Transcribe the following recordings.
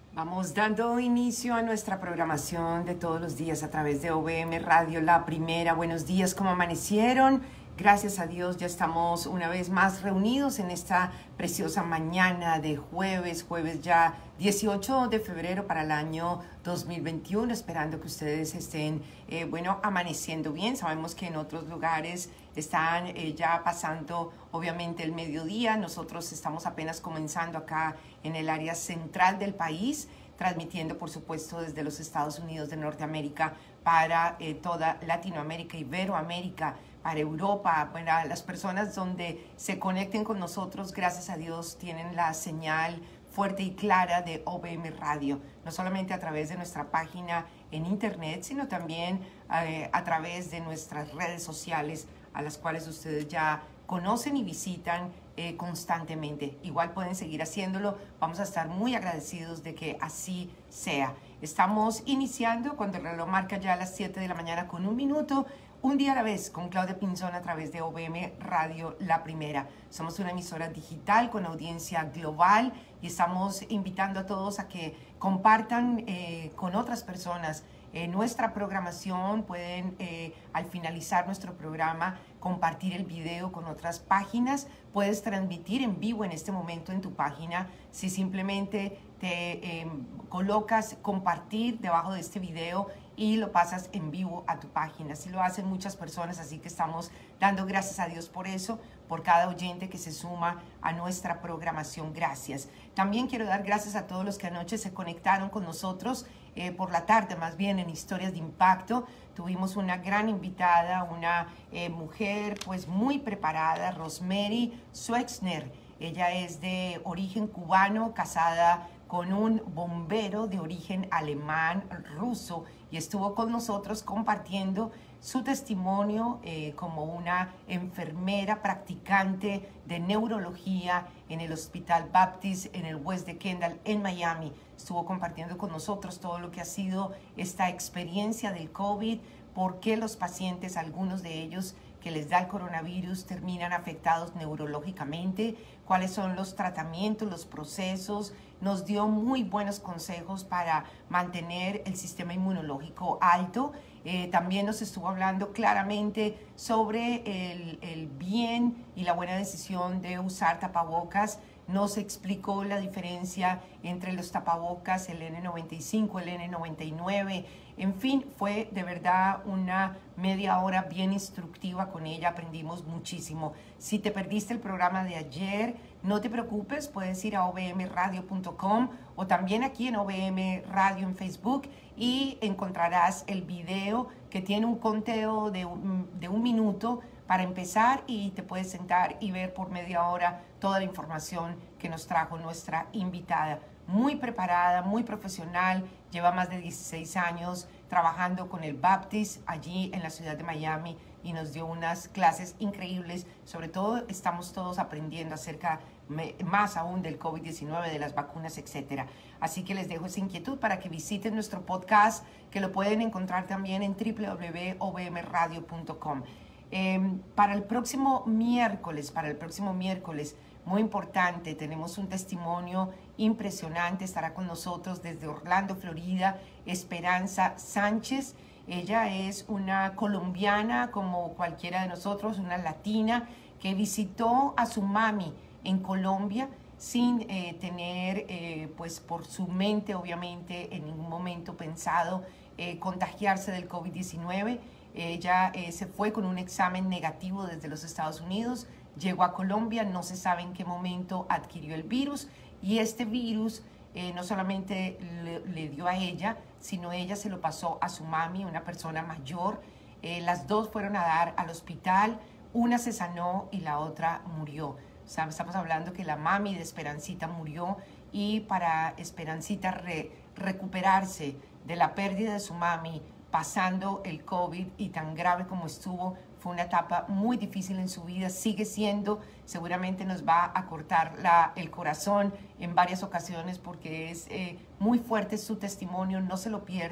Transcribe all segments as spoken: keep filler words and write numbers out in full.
Vamos dando inicio a nuestra programación de todos los días a través de O V M Radio, la primera. Buenos días, ¿cómo amanecieron? Gracias a Dios ya estamos una vez más reunidos en esta preciosa mañana de jueves, jueves ya dieciocho de febrero para el año dos mil veintiuno, esperando que ustedes estén, eh, bueno, amaneciendo bien. Sabemos que en otros lugares están eh, ya pasando, obviamente, el mediodía. Nosotros estamos apenas comenzando acá en el área central del país, transmitiendo, por supuesto, desde los Estados Unidos de Norteamérica para eh, toda Latinoamérica, Iberoamérica, para Europa, para las personas donde se conecten con nosotros. Gracias a Dios tienen la señal fuerte y clara de O V M Radio, no solamente a través de nuestra página en internet, sino también eh, a través de nuestras redes sociales, a las cuales ustedes ya conocen y visitan eh, constantemente. Igual pueden seguir haciéndolo. Vamos a estar muy agradecidos de que así sea. Estamos iniciando cuando el reloj marca ya a las siete de la mañana con un minuto. Un día a la vez con Claudia Pinzón a través de O V M Radio, la primera. Somos una emisora digital con audiencia global y estamos invitando a todos a que compartan eh, con otras personas eh, nuestra programación. Pueden eh, al finalizar nuestro programa compartir el video con otras páginas. Puedes transmitir en vivo en este momento en tu página si simplemente te eh, colocas compartir debajo de este video y lo pasas en vivo a tu página. Así lo hacen muchas personas, así que estamos dando gracias a Dios por eso, por cada oyente que se suma a nuestra programación. Gracias. También quiero dar gracias a todos los que anoche se conectaron con nosotros, eh, por la tarde más bien, en Historias de Impacto. Tuvimos una gran invitada, una eh, mujer pues muy preparada, Rosemary Swexner. Ella es de origen cubano, casada con un bombero de origen alemán ruso, y estuvo con nosotros compartiendo su testimonio eh, como una enfermera practicante de neurología en el Hospital Baptist en el West de Kendall en Miami. Estuvo compartiendo con nosotros todo lo que ha sido esta experiencia del COVID, por qué los pacientes, algunos de ellos que les da el coronavirus, terminan afectados neurológicamente, cuáles son los tratamientos, los procesos. Nos dio muy buenos consejos para mantener el sistema inmunológico alto. Eh, también nos estuvo hablando claramente sobre el, el bien y la buena decisión de usar tapabocas. Nos explicó la diferencia entre los tapabocas, el N noventa y cinco, el N noventa y nueve. En fin, fue de verdad una media hora bien instructiva con ella. Aprendimos muchísimo. Si te perdiste el programa de ayer, no te preocupes, puedes ir a o v m radio punto com o también aquí en O V M Radio en Facebook y encontrarás el video que tiene un conteo de un, de un minuto para empezar, y te puedes sentar y ver por media hora toda la información que nos trajo nuestra invitada. Muy preparada, muy profesional, lleva más de dieciséis años trabajando con el Baptist allí en la ciudad de Miami y nos dio unas clases increíbles. Sobre todo estamos todos aprendiendo acerca más aún del COVID diecinueve, de las vacunas, etcétera. Así que les dejo esa inquietud para que visiten nuestro podcast, que lo pueden encontrar también en w w w punto o v m radio punto com. Eh, para el próximo miércoles, para el próximo miércoles, muy importante, tenemos un testimonio impresionante. Estará con nosotros desde Orlando, Florida, Esperanza Sánchez. Ella es una colombiana como cualquiera de nosotros, una latina que visitó a su mami en Colombia sin eh, tener, eh, pues por su mente, obviamente, en ningún momento pensado eh, contagiarse del COVID diecinueve. Ella eh, se fue con un examen negativo desde los Estados Unidos, llegó a Colombia, no se sabe en qué momento adquirió el virus, y este virus eh, no solamente le, le dio a ella, sino ella se lo pasó a su mami, una persona mayor. Eh, las dos fueron a dar al hospital, una se sanó y la otra murió. O sea, estamos hablando que la mami de Esperancita murió, y para Esperancita re, recuperarse de la pérdida de su mami, pasando el COVID y tan grave como estuvo, fue una etapa muy difícil en su vida, sigue siendo, seguramente nos va a cortar la, el corazón en varias ocasiones, porque es eh, muy fuerte su testimonio. No se lo pierdan,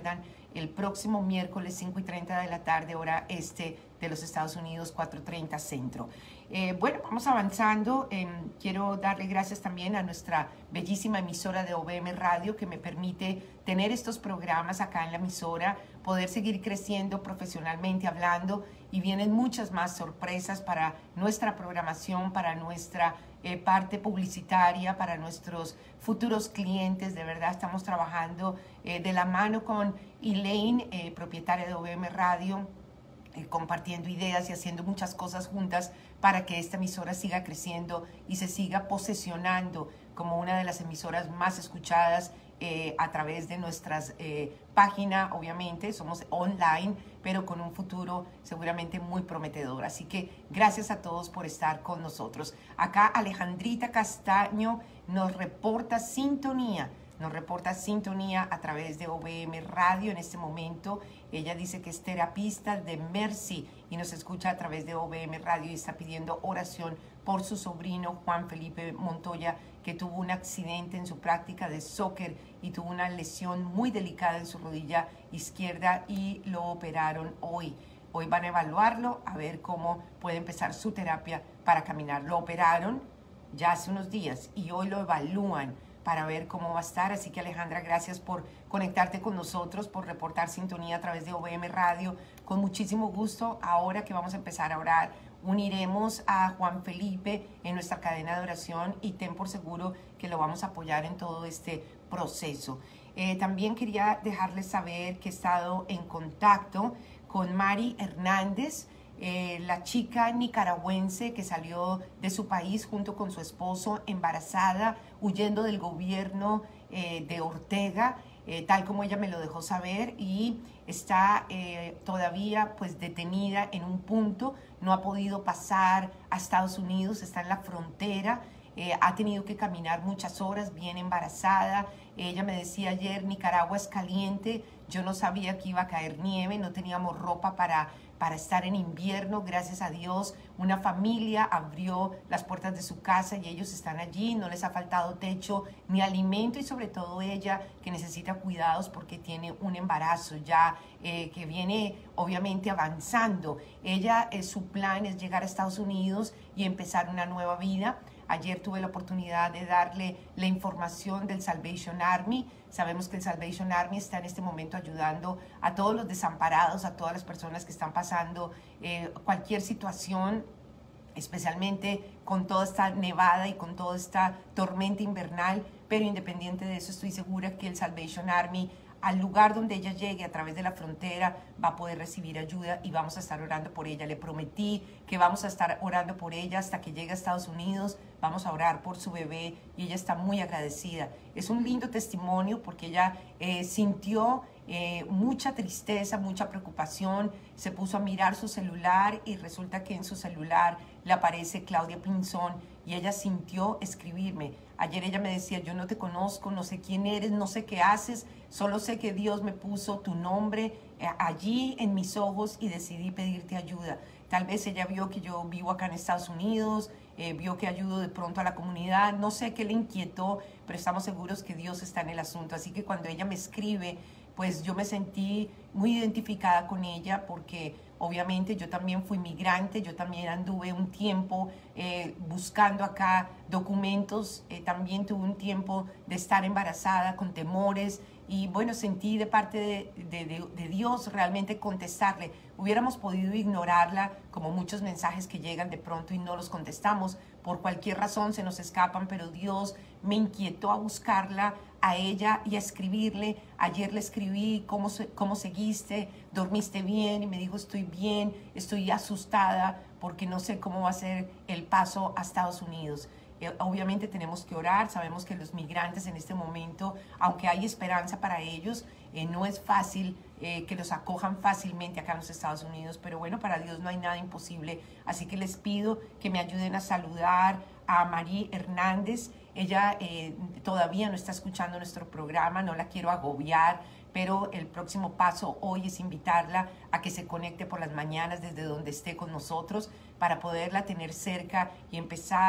el próximo miércoles cinco y treinta de la tarde, hora este de los Estados Unidos, cuatro y treinta centro. Eh, bueno, vamos avanzando. Eh, quiero darle gracias también a nuestra bellísima emisora de O V M Radio, que me permite tener estos programas acá en la emisora, poder seguir creciendo profesionalmente hablando, y vienen muchas más sorpresas para nuestra programación, para nuestra eh, parte publicitaria, para nuestros futuros clientes. De verdad estamos trabajando eh, de la mano con Elaine, eh, propietaria de O V M Radio, eh, compartiendo ideas y haciendo muchas cosas juntas para que esta emisora siga creciendo y se siga posesionando como una de las emisoras más escuchadas eh, a través de nuestras eh, páginas. Obviamente somos online, pero con un futuro seguramente muy prometedor. Así que gracias a todos por estar con nosotros. Acá Alejandrita Castaño nos reporta sintonía. Nos reporta sintonía a través de O V M Radio en este momento. Ella dice que es terapista de Mercy y nos escucha a través de O V M Radio y está pidiendo oración por su sobrino Juan Felipe Montoya, que tuvo un accidente en su práctica de soccer y tuvo una lesión muy delicada en su rodilla izquierda y lo operaron hoy. Hoy van a evaluarlo a ver cómo puede empezar su terapia para caminar. Lo operaron ya hace unos días y hoy lo evalúan para ver cómo va a estar. Así que Alejandra, gracias por conectarte con nosotros, por reportar sintonía a través de O V M Radio. Con muchísimo gusto, ahora que vamos a empezar a orar, uniremos a Juan Felipe en nuestra cadena de oración y ten por seguro que lo vamos a apoyar en todo este proceso. Eh, también quería dejarles saber que he estado en contacto con Mari Hernández, Eh, la chica nicaragüense que salió de su país junto con su esposo embarazada, huyendo del gobierno eh, de Ortega, eh, tal como ella me lo dejó saber, y está eh, todavía pues detenida en un punto, no ha podido pasar a Estados Unidos, está en la frontera. Eh, ha tenido que caminar muchas horas, bien embarazada. Ella me decía ayer, Nicaragua es caliente, yo no sabía que iba a caer nieve, no teníamos ropa para, para estar en invierno. Gracias a Dios, una familia abrió las puertas de su casa y ellos están allí, no les ha faltado techo ni alimento, y sobre todo ella, que necesita cuidados porque tiene un embarazo ya eh, que viene obviamente avanzando. Ella, eh, su plan es llegar a Estados Unidos y empezar una nueva vida. Ayer tuve la oportunidad de darle la información del Salvation Army. Sabemos que el Salvation Army está en este momento ayudando a todos los desamparados, a todas las personas que están pasando eh, cualquier situación, especialmente con toda esta nevada y con toda esta tormenta invernal. Pero independiente de eso, estoy segura que el Salvation Army, al lugar donde ella llegue a través de la frontera, va a poder recibir ayuda y vamos a estar orando por ella. Le prometí que vamos a estar orando por ella hasta que llegue a Estados Unidos. Vamos a orar por su bebé y ella está muy agradecida. Es un lindo testimonio porque ella eh, sintió eh, mucha tristeza, mucha preocupación. Se puso a mirar su celular y resulta que en su celular le aparece Claudia Pinzón y ella sintió escribirme. Ayer ella me decía, yo no te conozco, no sé quién eres, no sé qué haces, solo sé que Dios me puso tu nombre eh, allí en mis ojos y decidí pedirte ayuda. Tal vez ella vio que yo vivo acá en Estados Unidos, eh, vio que ayudo de pronto a la comunidad, no sé qué le inquietó, pero estamos seguros que Dios está en el asunto. Así que cuando ella me escribe, pues yo me sentí muy identificada con ella porque obviamente yo también fui migrante, yo también anduve un tiempo eh, buscando acá documentos, eh, también tuve un tiempo de estar embarazada con temores y bueno, sentí de parte de, de, de, de Dios realmente contestarle. Hubiéramos podido ignorarla como muchos mensajes que llegan de pronto y no los contestamos, por cualquier razón se nos escapan, pero Dios me inquietó a buscarla a ella y a escribirle. Ayer le escribí, ¿cómo, cómo seguiste? ¿Dormiste bien? Y me dijo, estoy bien, estoy asustada porque no sé cómo va a ser el paso a Estados Unidos. Eh, obviamente tenemos que orar, sabemos que los migrantes en este momento, aunque hay esperanza para ellos, eh, no es fácil eh, que los acojan fácilmente acá en los Estados Unidos, pero bueno, para Dios no hay nada imposible, así que les pido que me ayuden a saludar a María Hernández. Ella eh, todavía no está escuchando nuestro programa, no la quiero agobiar, pero el próximo paso hoy es invitarla a que se conecte por las mañanas desde donde esté con nosotros para poderla tener cerca y empezar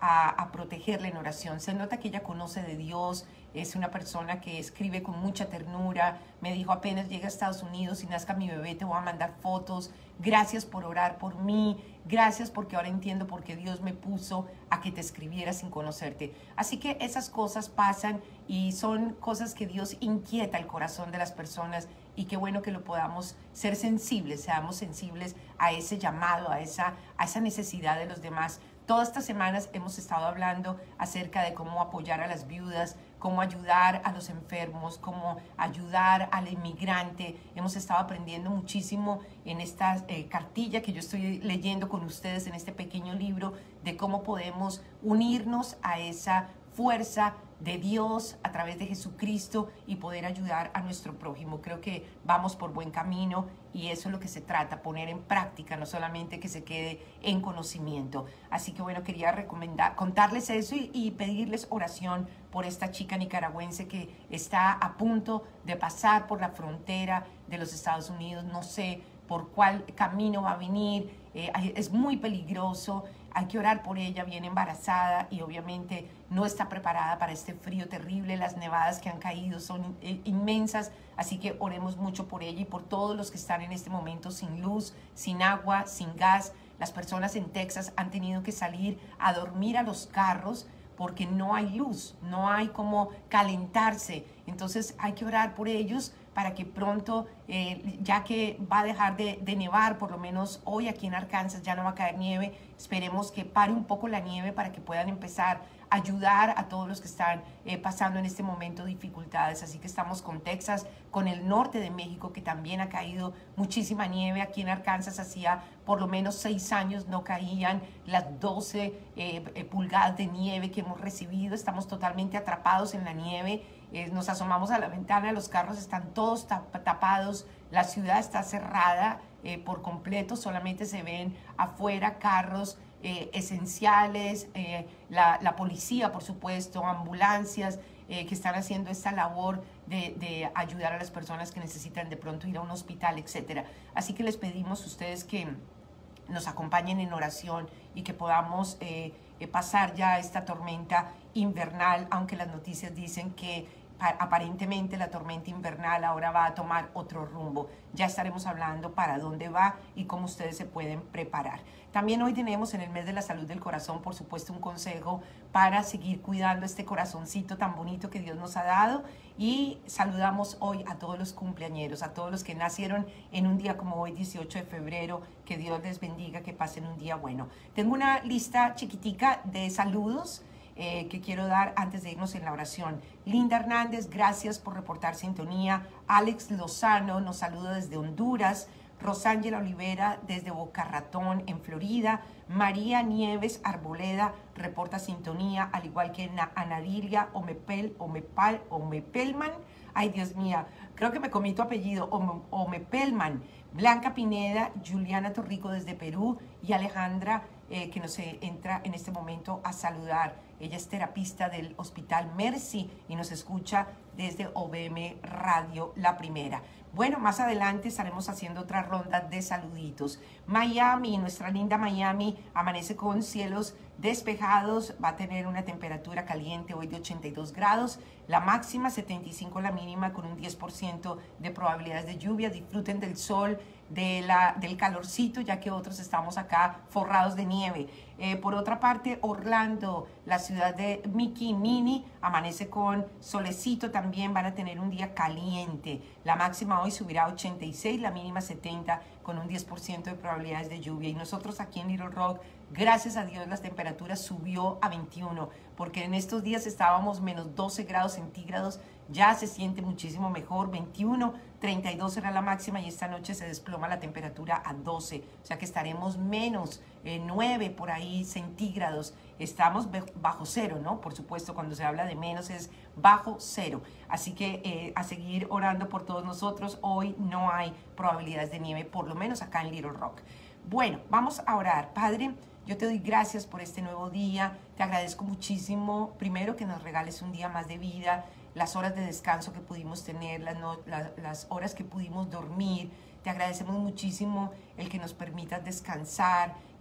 a, a protegerla en oración. Se nota que ella conoce de Dios, es una persona que escribe con mucha ternura. Me dijo, apenas llegue a Estados Unidos y nazca mi bebé, te voy a mandar fotos. Gracias por orar por mí. Gracias porque ahora entiendo por qué Dios me puso a que te escribiera sin conocerte. Así que esas cosas pasan y son cosas que Dios inquieta el corazón de las personas, y qué bueno que lo podamos ser sensibles, seamos sensibles a ese llamado, a esa, a esa necesidad de los demás. Todas estas semanas hemos estado hablando acerca de cómo apoyar a las viudas, cómo ayudar a los enfermos, cómo ayudar al inmigrante. Hemos estado aprendiendo muchísimo en esta eh, cartilla que yo estoy leyendo con ustedes, en este pequeño libro, de cómo podemos unirnos a esa fuerza de Dios a través de Jesucristo y poder ayudar a nuestro prójimo. Creo que vamos por buen camino y eso es lo que se trata, poner en práctica, no solamente que se quede en conocimiento. Así que bueno, quería recomendar, contarles eso y, y pedirles oración por esta chica nicaragüense que está a punto de pasar por la frontera de los Estados Unidos. No sé por cuál camino va a venir, eh, es muy peligroso. Hay que orar por ella, viene embarazada y obviamente no está preparada para este frío terrible. Las nevadas que han caído son inmensas, así que oremos mucho por ella y por todos los que están en este momento sin luz, sin agua, sin gas. Las personas en Texas han tenido que salir a dormir a los carros porque no hay luz, no hay cómo calentarse. Entonces hay que orar por ellos para que pronto, eh, ya que va a dejar de, de nevar, por lo menos hoy aquí en Arkansas ya no va a caer nieve, esperemos que pare un poco la nieve para que puedan empezar a ayudar a todos los que están eh, pasando en este momento dificultades. Así que estamos con Texas, con el norte de México, que también ha caído muchísima nieve. Aquí en Arkansas hacía por lo menos seis años no caían las doce eh, eh, pulgadas de nieve que hemos recibido. Estamos totalmente atrapados en la nieve. Eh, nos asomamos a la ventana, los carros están todos tap tapados, la ciudad está cerrada eh, por completo, solamente se ven afuera carros eh, esenciales, eh, la, la policía, por supuesto, ambulancias eh, que están haciendo esta labor de, de ayudar a las personas que necesitan de pronto ir a un hospital, etcétera. Así que les pedimos a ustedes que nos acompañen en oración y que podamos eh, eh, pasar ya esta tormenta invernal, aunque las noticias dicen que aparentemente la tormenta invernal ahora va a tomar otro rumbo. Ya estaremos hablando para dónde va y cómo ustedes se pueden preparar. También hoy tenemos en el mes de la salud del corazón, por supuesto, un consejo para seguir cuidando este corazoncito tan bonito que Dios nos ha dado. Y saludamos hoy a todos los cumpleañeros, a todos los que nacieron en un día como hoy, dieciocho de febrero. Que Dios les bendiga, que pasen un día bueno. Tengo una lista chiquitica de saludos Eh, que quiero dar antes de irnos en la oración. Linda Hernández, gracias por reportar sintonía. Alex Lozano nos saluda desde Honduras. Rosángela Olivera desde Boca Ratón en Florida. María Nieves Arboleda reporta sintonía, al igual que Anadilia Omepel, Omepal, Omepelman. Ay, Dios mía, creo que me comí tu apellido, Omepelman. Blanca Pineda, Juliana Torrico desde Perú y Alejandra eh, que nos entra en este momento a saludar. Ella es terapista del Hospital Mercy y nos escucha desde O V M Radio La Primera. Bueno, más adelante estaremos haciendo otra ronda de saluditos. Miami, nuestra linda Miami, amanece con cielos despejados, va a tener una temperatura caliente hoy de ochenta y dos grados, la máxima setenta y cinco, la mínima con un diez por ciento de probabilidades de lluvia. Disfruten del sol, de la, del calorcito, ya que otros estamos acá forrados de nieve. Eh, por otra parte, Orlando, la ciudad de Mickey y Minnie, amanece con solecito también, van a tener un día caliente. La máxima hoy subirá a ochenta y seis, la mínima setenta, con un diez por ciento de probabilidades de lluvia. Y nosotros aquí en Little Rock, gracias a Dios, la temperatura subió a veintiuno, porque en estos días estábamos menos doce grados centígrados, ya se siente muchísimo mejor. Veintiuno, treinta y dos será la máxima y esta noche se desploma la temperatura a doce, o sea que estaremos menos eh, nueve por ahí centígrados. Estamos bajo cero, ¿no? Por supuesto, cuando se habla de menos es bajo cero. Así que eh, a seguir orando por todos nosotros. Hoy no hay probabilidades de nieve, por lo menos acá en Little Rock. Bueno, vamos a orar. Padre, yo te doy gracias por este nuevo día. Te agradezco muchísimo, primero, que nos regales un día más de vida, las horas de descanso que pudimos tener, las, no, las, las horas que pudimos dormir. Te agradecemos muchísimo el que nos permitas descansar, que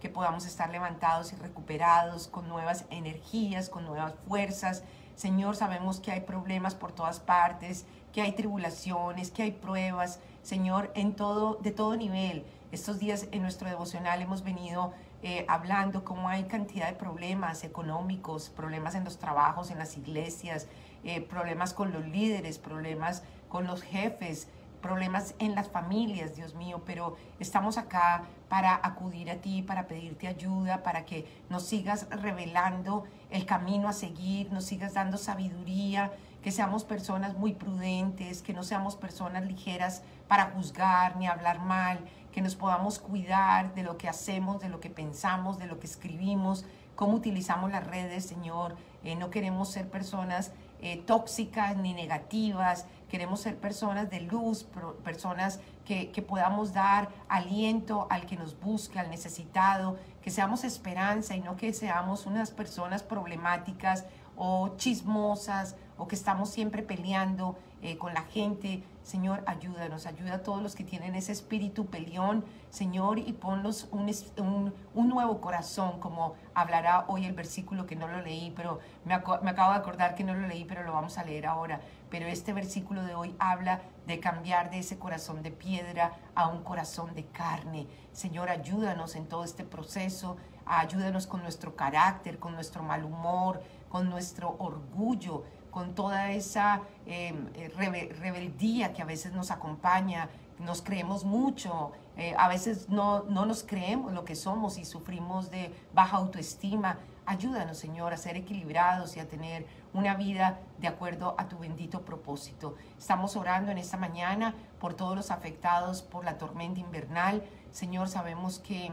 que podamos estar levantados y recuperados con nuevas energías, con nuevas fuerzas. Señor, sabemos que hay problemas por todas partes, que hay tribulaciones, que hay pruebas, Señor, en todo, de todo nivel. Estos días en nuestro devocional hemos venido eh, hablando cómo hay cantidad de problemas económicos, problemas en los trabajos, en las iglesias, eh, problemas con los líderes, problemas con los jefes, problemas en las familias, Dios mío, pero estamos acá para acudir a ti, para pedirte ayuda, para que nos sigas revelando el camino a seguir, nos sigas dando sabiduría, que seamos personas muy prudentes, que no seamos personas ligeras para juzgar ni hablar mal, que nos podamos cuidar de lo que hacemos, de lo que pensamos, de lo que escribimos, cómo utilizamos las redes, Señor. Eh, no queremos ser personas eh, tóxicas ni negativas, queremos ser personas de luz, personas que, que podamos dar aliento al que nos busca, al necesitado, que seamos esperanza y no que seamos unas personas problemáticas o chismosas o que estamos siempre peleando eh, con la gente. Señor, ayúdanos, ayuda a todos los que tienen ese espíritu peleón, Señor, y ponlos un, un, un nuevo corazón, como hablará hoy el versículo que no lo leí, pero me, me acabo de acordar que no lo leí, pero lo vamos a leer ahora. Pero este versículo de hoy habla de cambiar de ese corazón de piedra a un corazón de carne. Señor, ayúdanos en todo este proceso, ayúdanos con nuestro carácter, con nuestro mal humor, con nuestro orgullo, con toda esa eh, rebe rebeldía que a veces nos acompaña. Nos creemos mucho, eh, a veces no, no nos creemos lo que somos y sufrimos de baja autoestima. Ayúdanos, Señor, a ser equilibrados y a tener una vida de acuerdo a tu bendito propósito. Estamos orando en esta mañana por todos los afectados por la tormenta invernal. Señor, sabemos que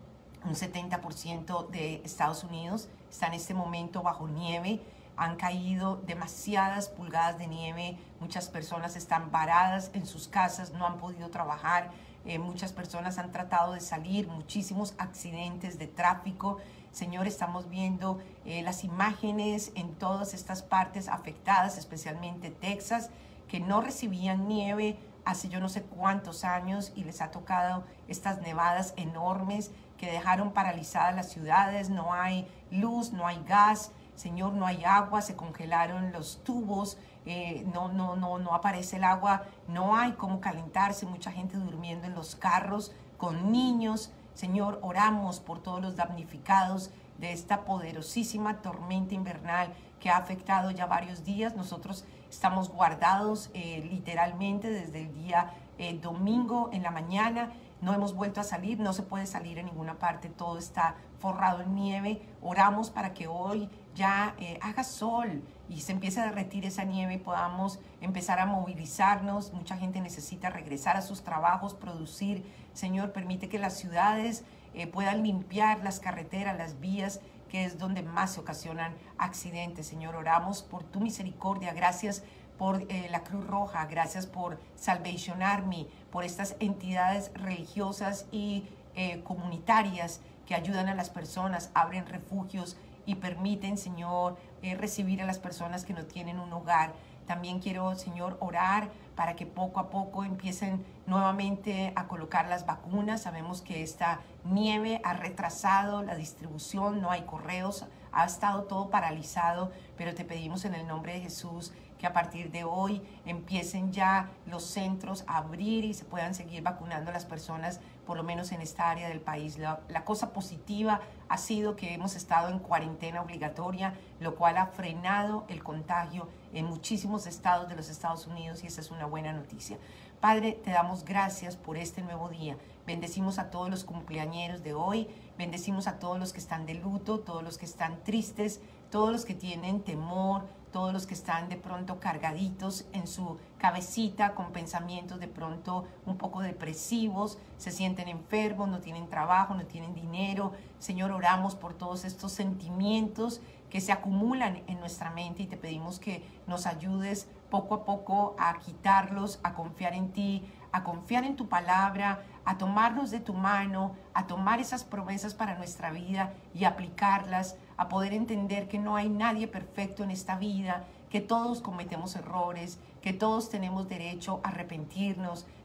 un setenta por ciento de Estados Unidos está en este momento bajo nieve. Han caído demasiadas pulgadas de nieve, muchas personas están varadas en sus casas, no han podido trabajar, eh, muchas personas han tratado de salir, muchísimos accidentes de tráfico. Señor, estamos viendo eh, las imágenes en todas estas partes afectadas, especialmente Texas, que no recibían nieve hace yo no sé cuántos años y les ha tocado estas nevadas enormes que dejaron paralizadas las ciudades. No hay luz, no hay gas. Señor, no hay agua, se congelaron los tubos, eh, no, no, no, no aparece el agua, no hay cómo calentarse, mucha gente durmiendo en los carros con niños. Señor, oramos por todos los damnificados de esta poderosísima tormenta invernal que ha afectado ya varios días. Nosotros estamos guardados eh, literalmente desde el día eh, domingo en la mañana. No hemos vuelto a salir, no se puede salir en ninguna parte, todo está forrado en nieve. Oramos para que hoy ya eh, haga sol y se empiece a derretir esa nieve y podamos empezar a movilizarnos. Mucha gente necesita regresar a sus trabajos, producir. Señor, permite que las ciudades eh, puedan limpiar las carreteras, las vías, que es donde más se ocasionan accidentes. Señor, oramos por tu misericordia. Gracias por eh, la Cruz Roja, gracias por Salvation Army, por estas entidades religiosas y eh, comunitarias que ayudan a las personas, abren refugios y permiten, Señor, eh, recibir a las personas que no tienen un hogar. También quiero, Señor, orar para que poco a poco empiecen nuevamente a colocar las vacunas. Sabemos que esta nieve ha retrasado la distribución, no hay correos, ha estado todo paralizado, pero te pedimos en el nombre de Jesús que a partir de hoy empiecen ya los centros a abrir y se puedan seguir vacunando a las personas, por lo menos en esta área del país. La, la cosa positiva ha sido que hemos estado en cuarentena obligatoria, lo cual ha frenado el contagio en muchísimos estados de los Estados Unidos y esa es una buena noticia. Padre, te damos gracias por este nuevo día. Bendecimos a todos los cumpleañeros de hoy, bendecimos a todos los que están de luto, todos los que están tristes, todos los que tienen temor, todos los que están de pronto cargaditos en su cabecita con pensamientos de pronto un poco depresivos, se sienten enfermos, no tienen trabajo, no tienen dinero. Señor, oramos por todos estos sentimientos que se acumulan en nuestra mente y te pedimos que nos ayudes poco a poco a quitarlos, a confiar en ti, a confiar en tu palabra, a tomarnos de tu mano, a tomar esas promesas para nuestra vida y aplicarlas, a poder entender que no hay nadie perfecto en esta vida, que todos cometemos errores, que todos tenemos derecho a arrepentirnos,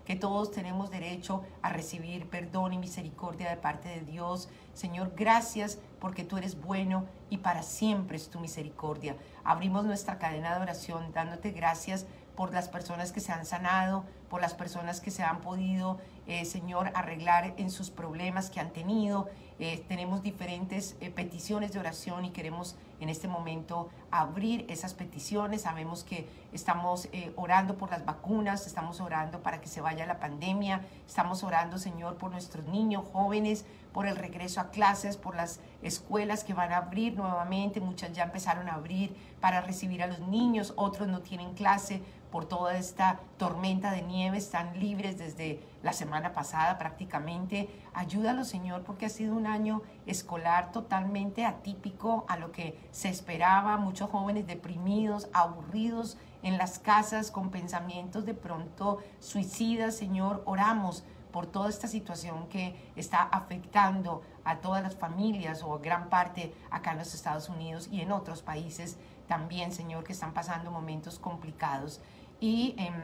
que todos tenemos derecho a recibir perdón y misericordia de parte de Dios. Señor, gracias porque tú eres bueno y para siempre es tu misericordia. Abrimos nuestra cadena de oración dándote gracias por las personas que se han sanado, por las personas que se han podido, eh, Señor, arreglar en sus problemas que han tenido. Eh, tenemos diferentes eh, peticiones de oración y queremos en este momento abrir esas peticiones. Sabemos que estamos eh, orando por las vacunas, estamos orando para que se vaya la pandemia, estamos orando, Señor, por nuestros niños, jóvenes, por el regreso a clases, por las escuelas que van a abrir nuevamente. Muchas ya empezaron a abrir para recibir a los niños, otros no tienen clase por toda esta tormenta de nieve, están libres desde la semana pasada prácticamente. Ayúdalo, Señor, porque ha sido un año escolar totalmente atípico a lo que se esperaba. Muchos jóvenes deprimidos, aburridos en las casas, con pensamientos de pronto suicidas. Señor, oramos por toda esta situación que está afectando a todas las familias o gran parte acá en los Estados Unidos y en otros países también, Señor, que están pasando momentos complicados. Y eh,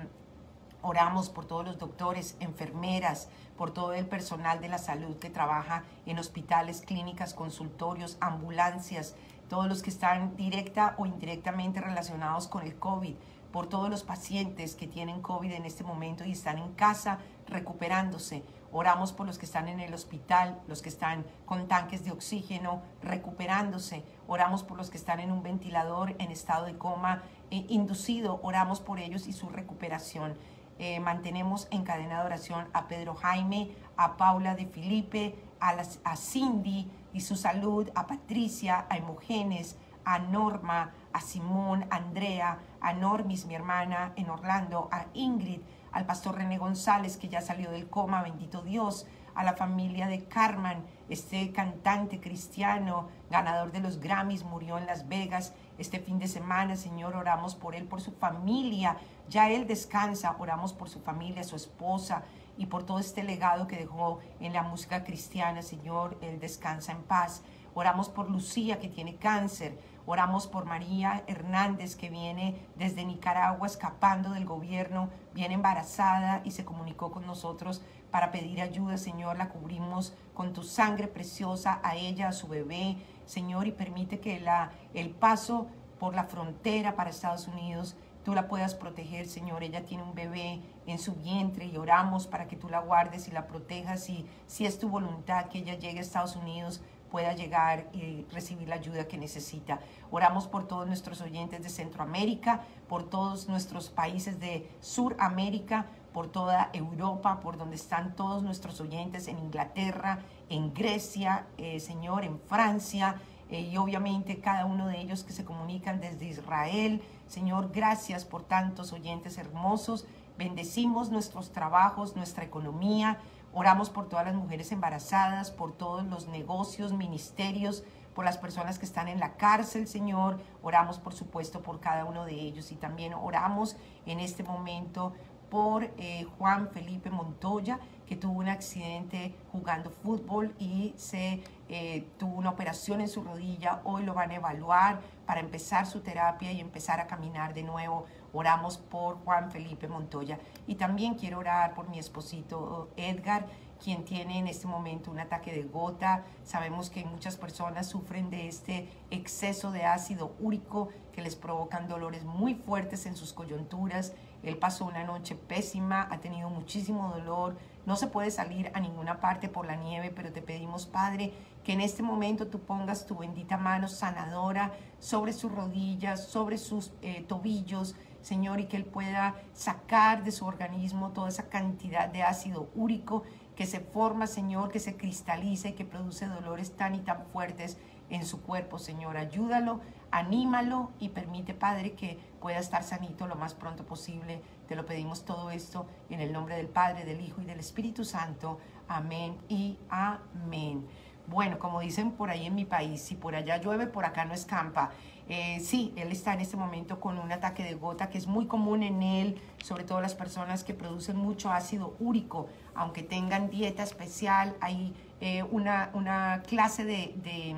oramos por todos los doctores, enfermeras, por todo el personal de la salud que trabaja en hospitales, clínicas, consultorios, ambulancias, todos los que están directa o indirectamente relacionados con el COVID, por todos los pacientes que tienen COVID en este momento y están en casa recuperándose. Oramos por los que están en el hospital, los que están con tanques de oxígeno recuperándose. Oramos por los que están en un ventilador en estado de coma eh, inducido. Oramos por ellos y su recuperación. Eh, mantenemos en cadena de oración a Pedro Jaime, a Paula de Filipe, a, las, a Cindy y su salud, a Patricia, a Emogenes, a Norma, a Simón, a Andrea, a Normis, mi hermana en Orlando, a Ingrid, al pastor René González, que ya salió del coma, bendito Dios, a la familia de Carmen, este cantante cristiano, ganador de los Grammys, murió en Las Vegas este fin de semana. Señor, oramos por él, por su familia, ya él descansa, oramos por su familia, su esposa, y por todo este legado que dejó en la música cristiana. Señor, él descansa en paz. Oramos por Lucía, que tiene cáncer. Oramos por María Hernández, que viene desde Nicaragua escapando del gobierno, viene embarazada y se comunicó con nosotros para pedir ayuda. Señor, la cubrimos con tu sangre preciosa a ella, a su bebé, Señor, y permite que la, el paso por la frontera para Estados Unidos tú la puedas proteger, Señor. Ella tiene un bebé en su vientre y oramos para que tú la guardes y la protejas, y si es tu voluntad que ella llegue a Estados Unidos, pueda llegar y recibir la ayuda que necesita. Oramos por todos nuestros oyentes de Centroamérica, por todos nuestros países de Suramérica, por toda Europa, por donde están todos nuestros oyentes en Inglaterra, en Grecia, eh, Señor, en Francia, eh, y obviamente cada uno de ellos que se comunican desde Israel. Señor, gracias por tantos oyentes hermosos. Bendecimos nuestros trabajos, nuestra economía. Oramos por todas las mujeres embarazadas, por todos los negocios, ministerios, por las personas que están en la cárcel, Señor. Oramos, por supuesto, por cada uno de ellos. Y también oramos en este momento por eh, Juan Felipe Montoya, que tuvo un accidente jugando fútbol y se eh, tuvo una operación en su rodilla. Hoy lo van a evaluar para empezar su terapia y empezar a caminar de nuevo. Oramos por Juan Felipe Montoya. Y también quiero orar por mi esposito Edgar, quien tiene en este momento un ataque de gota. Sabemos que muchas personas sufren de este exceso de ácido úrico que les provocan dolores muy fuertes en sus coyunturas. Él pasó una noche pésima, ha tenido muchísimo dolor, no se puede salir a ninguna parte por la nieve, pero te pedimos, Padre, que en este momento tú pongas tu bendita mano sanadora sobre sus rodillas, sobre sus eh, tobillos, Señor, y que Él pueda sacar de su organismo toda esa cantidad de ácido úrico que se forma, Señor, que se cristaliza y que produce dolores tan y tan fuertes en su cuerpo. Señor, ayúdalo, anímalo y permite, Padre, que pueda estar sanito lo más pronto posible. Te lo pedimos todo esto en el nombre del Padre, del Hijo y del Espíritu Santo. Amén y amén. Bueno, como dicen por ahí en mi país, si por allá llueve, por acá no escampa. Eh, sí, él está en este momento con un ataque de gota que es muy común en él, sobre todo las personas que producen mucho ácido úrico, aunque tengan dieta especial. Hay eh, una, una clase de, de,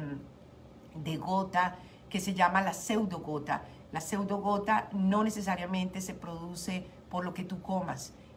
de gota que se llama la pseudogota. La pseudogota no necesariamente se produce por lo que tú comas.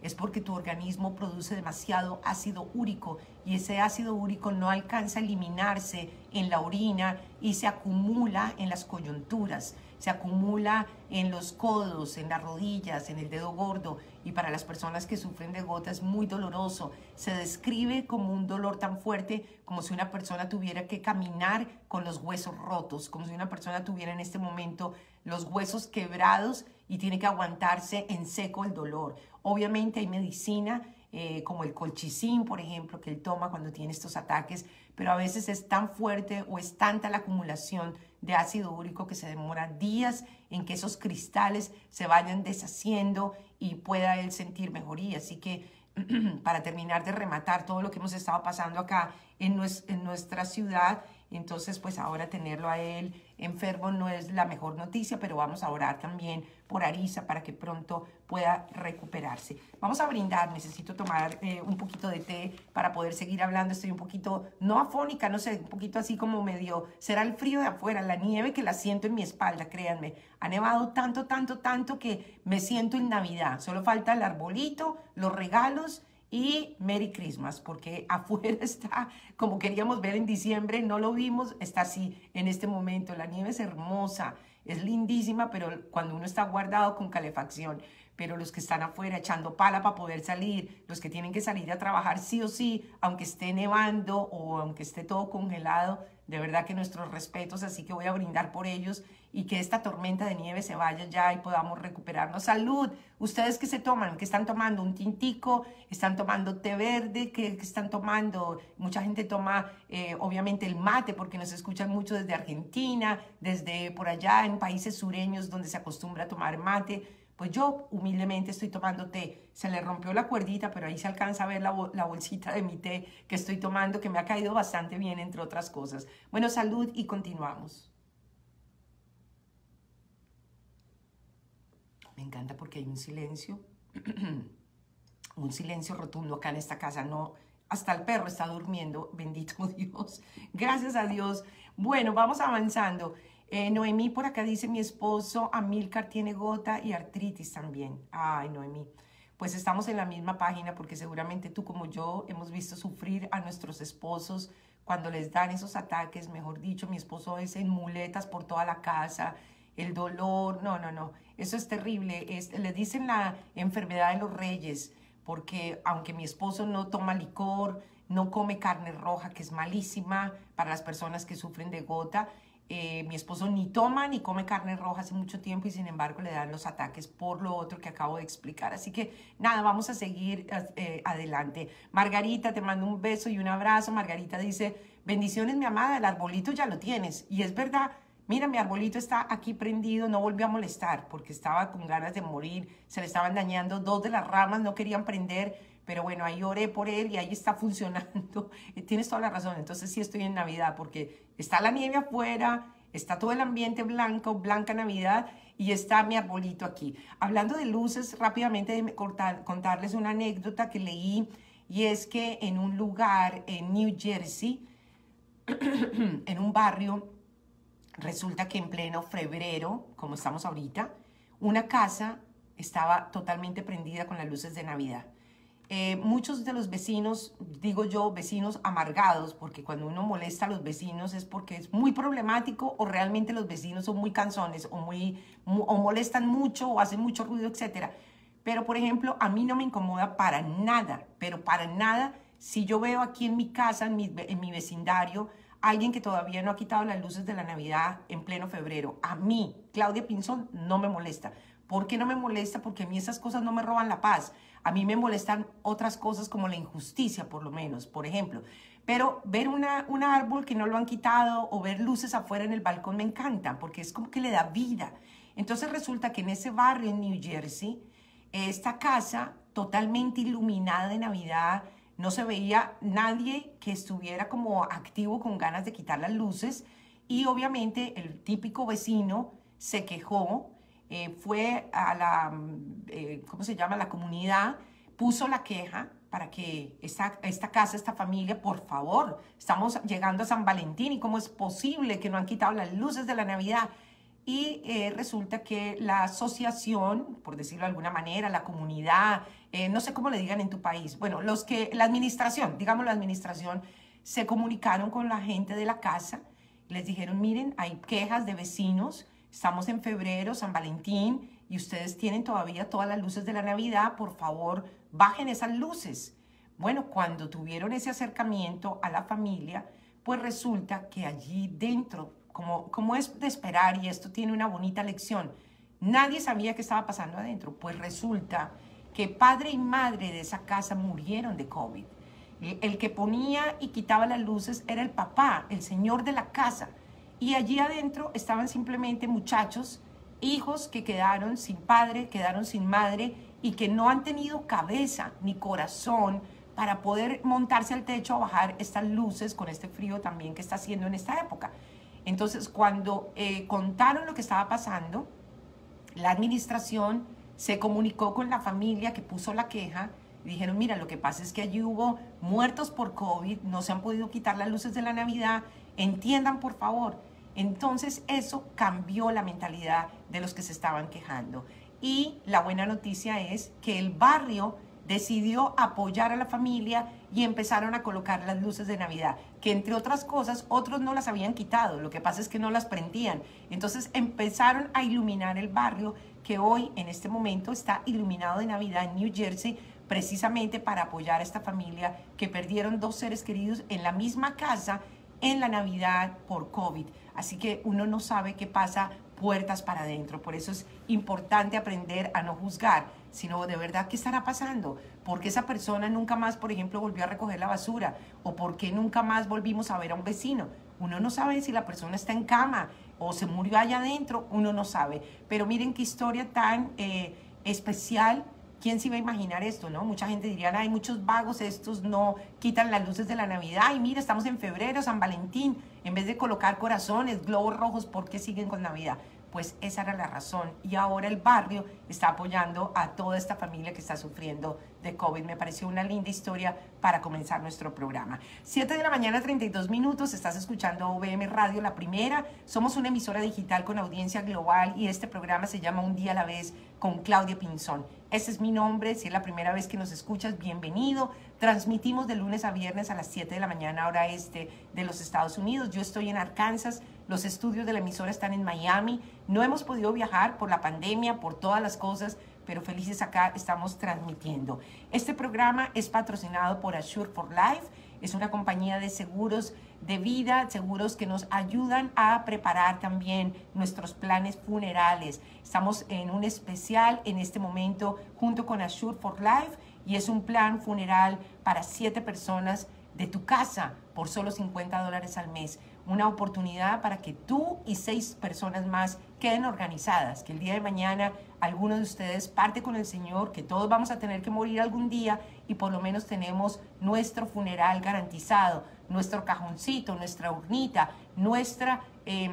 es porque tu organismo produce demasiado ácido úrico y ese ácido úrico no alcanza a eliminarse en la orina y se acumula en las coyunturas, se acumula en los codos, en las rodillas, en el dedo gordo, y para las personas que sufren de gota es muy doloroso. Se describe como un dolor tan fuerte como si una persona tuviera que caminar con los huesos rotos, como si una persona tuviera en este momento los huesos quebrados y tiene que aguantarse en seco el dolor. Obviamente hay medicina eh, como el colchicín, por ejemplo, que él toma cuando tiene estos ataques, pero a veces es tan fuerte o es tanta la acumulación de ácido úrico que se demora días en que esos cristales se vayan deshaciendo y pueda él sentir mejoría. Así que para terminar de rematar todo lo que hemos estado pasando acá en, nues en nuestra ciudad, entonces pues ahora tenerlo a él enfermo no es la mejor noticia, pero vamos a orar también por Arisa para que pronto pueda recuperarse. Vamos a brindar, necesito tomar eh, un poquito de té para poder seguir hablando. Estoy un poquito, no afónica, no sé, un poquito así como medio, será el frío de afuera, la nieve que la siento en mi espalda, créanme. Ha nevado tanto, tanto, tanto que me siento en Navidad. Solo falta el arbolito, los regalos y Merry Christmas, porque afuera está, como queríamos ver en diciembre, no lo vimos, está así en este momento. La nieve es hermosa, es lindísima, pero cuando uno está guardado con calefacción, pero los que están afuera echando pala para poder salir, los que tienen que salir a trabajar sí o sí, aunque esté nevando o aunque esté todo congelado, de verdad que nuestros respetos, así que voy a brindar por ellos y que esta tormenta de nieve se vaya ya y podamos recuperarnos. ¡Salud! ¿Ustedes qué se toman? ¿Qué están tomando? ¿Un tintico? ¿Están tomando té verde? ¿Qué, qué están tomando? Mucha gente toma, eh, obviamente, el mate, porque nos escuchan mucho desde Argentina, desde por allá en países sureños donde se acostumbra a tomar mate. Pues yo humildemente estoy tomando té. Se le rompió la cuerdita, pero ahí se alcanza a ver la, bol la bolsita de mi té que estoy tomando, que me ha caído bastante bien, entre otras cosas. Bueno, salud y continuamos. Me encanta porque hay un silencio, un silencio rotundo acá en esta casa. No, hasta el perro está durmiendo, bendito Dios. Gracias a Dios. Bueno, vamos avanzando. Eh, Noemí por acá dice, mi esposo Amílcar tiene gota y artritis también. Ay, Noemí, pues estamos en la misma página porque seguramente tú como yo hemos visto sufrir a nuestros esposos cuando les dan esos ataques. Mejor dicho, mi esposo es en muletas por toda la casa, el dolor, no, no, no, eso es terrible. Es, le dicen la enfermedad de los reyes porque aunque mi esposo no toma licor, no come carne roja, que es malísima para las personas que sufren de gota, Eh, mi esposo ni toma ni come carne roja hace mucho tiempo y sin embargo le dan los ataques por lo otro que acabo de explicar. Así que nada, vamos a seguir eh, adelante. Margarita, te mando un beso y un abrazo. Margarita dice, bendiciones mi amada, el arbolito ya lo tienes. Y es verdad, mira, mi arbolito está aquí prendido, no volvió a molestar porque estaba con ganas de morir, se le estaban dañando dos de las ramas, no querían prender. Pero bueno, ahí oré por él y ahí está funcionando. Tienes toda la razón. Entonces sí estoy en Navidad porque está la nieve afuera, está todo el ambiente blanco, blanca Navidad y está mi arbolito aquí. Hablando de luces, rápidamente déjenme contar, contarles una anécdota que leí y es que en un lugar en New Jersey, en un barrio, resulta que en pleno febrero, como estamos ahorita, una casa estaba totalmente prendida con las luces de Navidad. Eh, muchos de los vecinos, digo yo, vecinos amargados, porque cuando uno molesta a los vecinos es porque es muy problemático o realmente los vecinos son muy cansones o, muy, mu o molestan mucho o hacen mucho ruido, etcétera. Pero, por ejemplo, a mí no me incomoda para nada, pero para nada si yo veo aquí en mi casa, en mi, en mi vecindario, alguien que todavía no ha quitado las luces de la Navidad en pleno febrero. A mí, Claudia Pinzón, no me molesta. ¿Por qué no me molesta? Porque a mí esas cosas no me roban la paz. A mí me molestan otras cosas como la injusticia, por lo menos, por ejemplo. Pero ver una, un árbol que no lo han quitado o ver luces afuera en el balcón me encanta porque es como que le da vida. Entonces resulta que en ese barrio en New Jersey, esta casa totalmente iluminada de Navidad, no se veía nadie que estuviera como activo con ganas de quitar las luces y obviamente el típico vecino se quejó. Eh, fue a la, eh, ¿cómo se llama? La comunidad, puso la queja para que esta, esta casa, esta familia, por favor, estamos llegando a San Valentín y cómo es posible que no han quitado las luces de la Navidad. y eh, resulta que la asociación, por decirlo de alguna manera, la comunidad, eh, no sé cómo le digan en tu país, bueno, los que, la administración, digamos la administración, se comunicaron con la gente de la casa, les dijeron, miren, hay quejas de vecinos, estamos en febrero, San Valentín, y ustedes tienen todavía todas las luces de la Navidad, por favor, bajen esas luces. Bueno, cuando tuvieron ese acercamiento a la familia, pues resulta que allí dentro, como, como es de esperar, y esto tiene una bonita lección, nadie sabía qué estaba pasando adentro, pues resulta que padre y madre de esa casa murieron de COVID. El que ponía y quitaba las luces era el papá, el señor de la casa, y allí adentro estaban simplemente muchachos, hijos que quedaron sin padre, quedaron sin madre y que no han tenido cabeza ni corazón para poder montarse al techo a bajar estas luces con este frío también que está haciendo en esta época. Entonces, cuando eh, contaron lo que estaba pasando, la administración se comunicó con la familia que puso la queja y dijeron, mira, lo que pasa es que allí hubo muertos por COVID, no se han podido quitar las luces de la Navidad, entiendan por favor. Entonces eso cambió la mentalidad de los que se estaban quejando. Y la buena noticia es que el barrio decidió apoyar a la familia y empezaron a colocar las luces de Navidad, que entre otras cosas otros no las habían quitado, lo que pasa es que no las prendían. Entonces empezaron a iluminar el barrio, que hoy en este momento está iluminado de Navidad en New Jersey, precisamente para apoyar a esta familia que perdieron dos seres queridos en la misma casa en la Navidad por COVID. Así que uno no sabe qué pasa puertas para adentro. Por eso es importante aprender a no juzgar, sino de verdad qué estará pasando. ¿Por qué esa persona nunca más, por ejemplo, volvió a recoger la basura? ¿O por qué nunca más volvimos a ver a un vecino? Uno no sabe si la persona está en cama o se murió allá adentro, uno no sabe. Pero miren qué historia tan eh, especial. ¿Quién se iba a imaginar esto, no? Mucha gente diría, hay muchos vagos, estos no quitan las luces de la Navidad. Ay, mira, estamos en febrero, San Valentín. En vez de colocar corazones, globos rojos, ¿por qué siguen con Navidad? Pues esa era la razón. Y ahora el barrio está apoyando a toda esta familia que está sufriendo de COVID. Me pareció una linda historia para comenzar nuestro programa. siete de la mañana, treinta y dos minutos. Estás escuchando O V M Radio, la primera. Somos una emisora digital con audiencia global y este programa se llama Un Día a la Vez con Claudia Pinzón. Ese es mi nombre. Si es la primera vez que nos escuchas, bienvenido. Transmitimos de lunes a viernes a las siete de la mañana, hora este de los Estados Unidos. Yo estoy en Arkansas. Los estudios de la emisora están en Miami. No hemos podido viajar por la pandemia, por todas las cosas, pero felices acá estamos transmitiendo. Este programa es patrocinado por Assure for Life. Es una compañía de seguros de vida, seguros que nos ayudan a preparar también nuestros planes funerales. Estamos en un especial en este momento junto con Assure for Life y es un plan funeral para siete personas de tu casa por solo cincuenta dólares al mes. Una oportunidad para que tú y seis personas más queden organizadas, que el día de mañana alguno de ustedes parte con el Señor, que todos vamos a tener que morir algún día y por lo menos tenemos nuestro funeral garantizado, nuestro cajoncito, nuestra urnita, nuestra eh,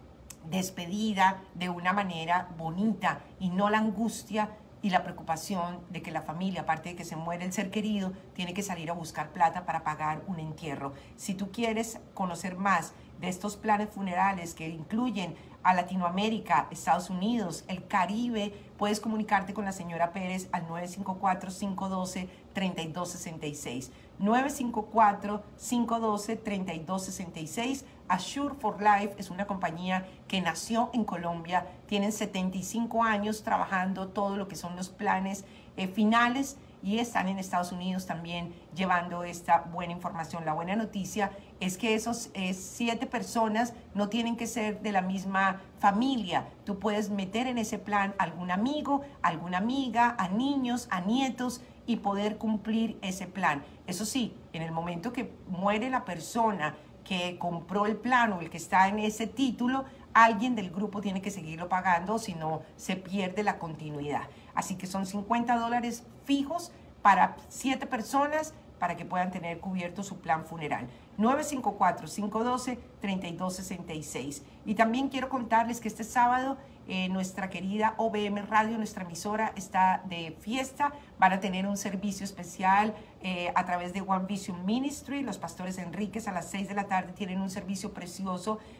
despedida de una manera bonita y no la angustia y la preocupación de que la familia, aparte de que se muere el ser querido, tiene que salir a buscar plata para pagar un entierro. Si tú quieres conocer más de estos planes funerales que incluyen a Latinoamérica, Estados Unidos, el Caribe, puedes comunicarte con la señora Pérez al nueve cinco cuatro, cinco uno dos, tres dos seis seis. nueve cinco cuatro, cinco uno dos, tres dos seis seis. Assure for Life es una compañía que nació en Colombia, tienen setenta y cinco años trabajando todo lo que son los planes eh, finales y están en Estados Unidos también llevando esta buena información. La buena noticia es que esos eh, siete personas no tienen que ser de la misma familia. Tú puedes meter en ese plan algún amigo, alguna amiga, a niños, a nietos y poder cumplir ese plan. Eso sí, en el momento que muere la persona que compró el plan o el que está en ese título, alguien del grupo tiene que seguirlo pagando, si no se pierde la continuidad. Así que son cincuenta dólares fijos para siete personas para que puedan tener cubierto su plan funeral. nueve cinco cuatro, cinco uno dos, tres dos seis seis. Y también quiero contarles que este sábado eh, nuestra querida O V M Radio, nuestra emisora, está de fiesta. Van a tener un servicio especial eh, a través de One Vision Ministry. Los pastores Enríquez a las seis de la tarde tienen un servicio precioso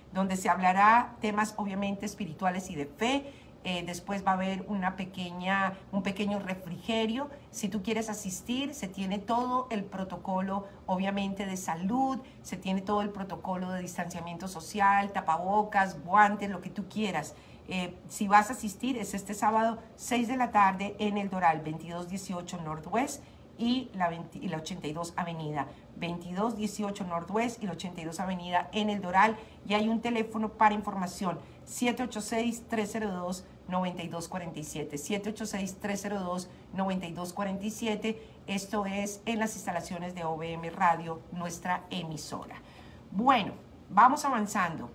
donde se hablará temas obviamente espirituales y de fe. Eh, después va a haber una pequeña, un pequeño refrigerio. Si tú quieres asistir, se tiene todo el protocolo, obviamente, de salud, se tiene todo el protocolo de distanciamiento social, tapabocas, guantes, lo que tú quieras. Eh, si vas a asistir, es este sábado, seis de la tarde, en el Doral, veintidós dieciocho Northwest y la, veinte, y la ochenta y dos Avenida. veintidós dieciocho Northwest y la ochenta y dos Avenida en el Doral. Y hay un teléfono para información, siete ocho seis, tres cero dos, nueve dos cuatro siete, siete ocho seis, tres cero dos, nueve dos cuatro siete. Esto es en las instalaciones de O V M Radio, nuestra emisora. Bueno, vamos avanzando.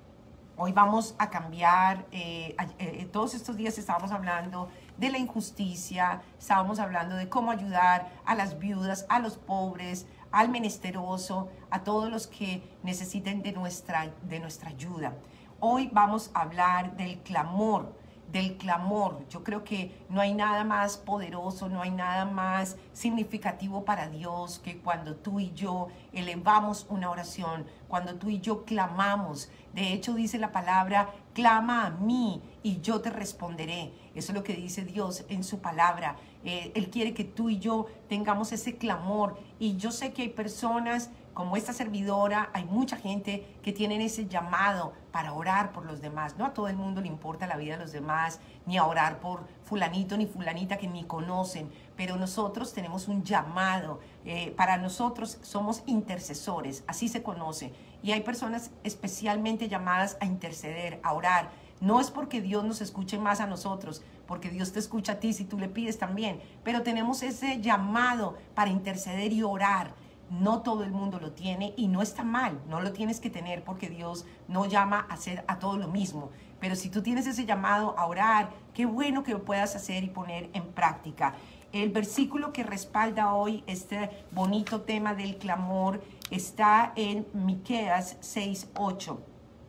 Hoy vamos a cambiar, eh, eh, todos estos días estábamos hablando de la injusticia, estábamos hablando de cómo ayudar a las viudas, a los pobres, al menesteroso, a todos los que necesiten de nuestra, de nuestra ayuda. Hoy vamos a hablar del clamor, del clamor. Yo creo que no hay nada más poderoso, no hay nada más significativo para Dios que cuando tú y yo elevamos una oración, cuando tú y yo clamamos. De hecho, dice la palabra, clama a mí y yo te responderé. Eso es lo que dice Dios en su palabra. Eh, Él quiere que tú y yo tengamos ese clamor. Y yo sé que hay personas como esta servidora, hay mucha gente que tienen ese llamado para orar por los demás. No a todo el mundo le importa la vida de los demás, ni a orar por fulanito ni fulanita que ni conocen, pero nosotros tenemos un llamado. Eh, para nosotros somos intercesores, así se conoce. Y hay personas especialmente llamadas a interceder, a orar. No es porque Dios nos escuche más a nosotros, porque Dios te escucha a ti si tú le pides también, pero tenemos ese llamado para interceder y orar. No todo el mundo lo tiene y no está mal, no lo tienes que tener porque Dios no llama a hacer a todo lo mismo. Pero si tú tienes ese llamado a orar, qué bueno que lo puedas hacer y poner en práctica. El versículo que respalda hoy este bonito tema del clamor está en Miqueas seis ocho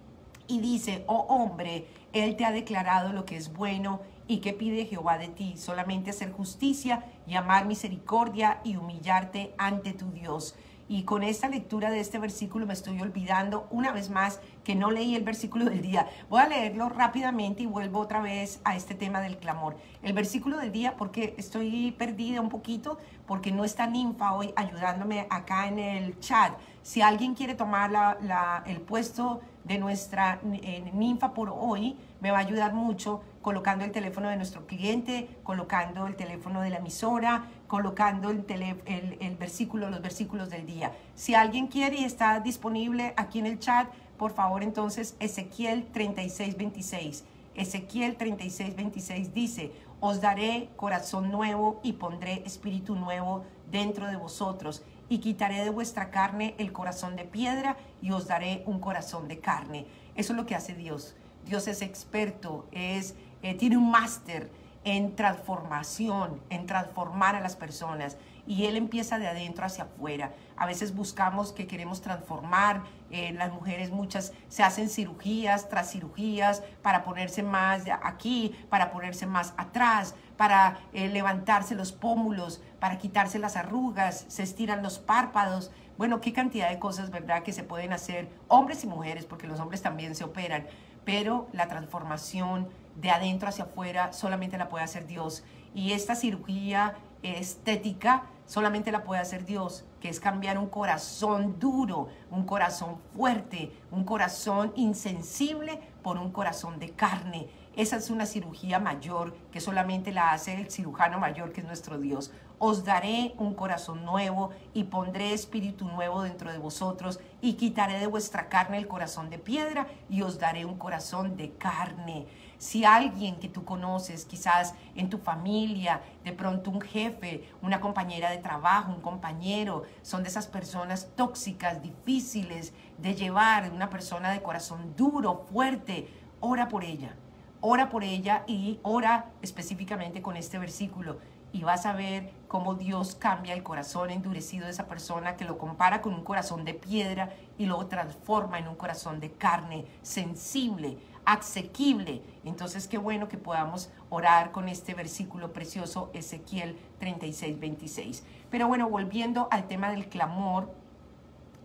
y dice, oh hombre, Él te ha declarado lo que es bueno y qué pide Jehová de ti, solamente hacer justicia y amar misericordia y humillarte ante tu Dios. Y con esta lectura de este versículo me estoy olvidando una vez más que no leí el versículo del día. Voy a leerlo rápidamente y vuelvo otra vez a este tema del clamor. El versículo del día, porque estoy perdida un poquito, porque no está Ninfa hoy ayudándome acá en el chat. Si alguien quiere tomar la, la, el puesto de nuestra eh, Ninfa por hoy, me va a ayudar mucho colocando el teléfono de nuestro cliente, colocando el teléfono de la emisora, colocando el, tele, el, el versículo, los versículos del día. Si alguien quiere y está disponible aquí en el chat, por favor, entonces, Ezequiel treinta y seis veintiséis. Ezequiel treinta y seis veintiséis dice, os daré corazón nuevo y pondré espíritu nuevo dentro de vosotros y quitaré de vuestra carne el corazón de piedra y os daré un corazón de carne. Eso es lo que hace Dios. Dios es experto, es, eh, tiene un máster en transformación, en transformar a las personas. Y Él empieza de adentro hacia afuera. A veces buscamos que queremos transformar. Eh, las mujeres muchas se hacen cirugías tras cirugías para ponerse más aquí, para ponerse más atrás, para eh, levantarse los pómulos, para quitarse las arrugas, se estiran los párpados. Bueno, qué cantidad de cosas, ¿verdad?, que se pueden hacer, hombres y mujeres, porque los hombres también se operan. Pero la transformación de adentro hacia afuera solamente la puede hacer Dios. Y esta cirugía estética solamente la puede hacer Dios, que es cambiar un corazón duro, un corazón fuerte, un corazón insensible por un corazón de carne. Esa es una cirugía mayor que solamente la hace el cirujano mayor, que es nuestro Dios. Os daré un corazón nuevo y pondré espíritu nuevo dentro de vosotros y quitaré de vuestra carne el corazón de piedra y os daré un corazón de carne. Si alguien que tú conoces, quizás en tu familia, de pronto un jefe, una compañera de trabajo, un compañero, son de esas personas tóxicas, difíciles de llevar, una persona de corazón duro, fuerte, ora por ella. Ora por ella y ora específicamente con este versículo y vas a ver cómo Dios cambia el corazón endurecido de esa persona, que lo compara con un corazón de piedra y lo transforma en un corazón de carne, sensible, asequible. Entonces, qué bueno que podamos orar con este versículo precioso, Ezequiel treinta y seis veintiséis. Pero bueno, volviendo al tema del clamor,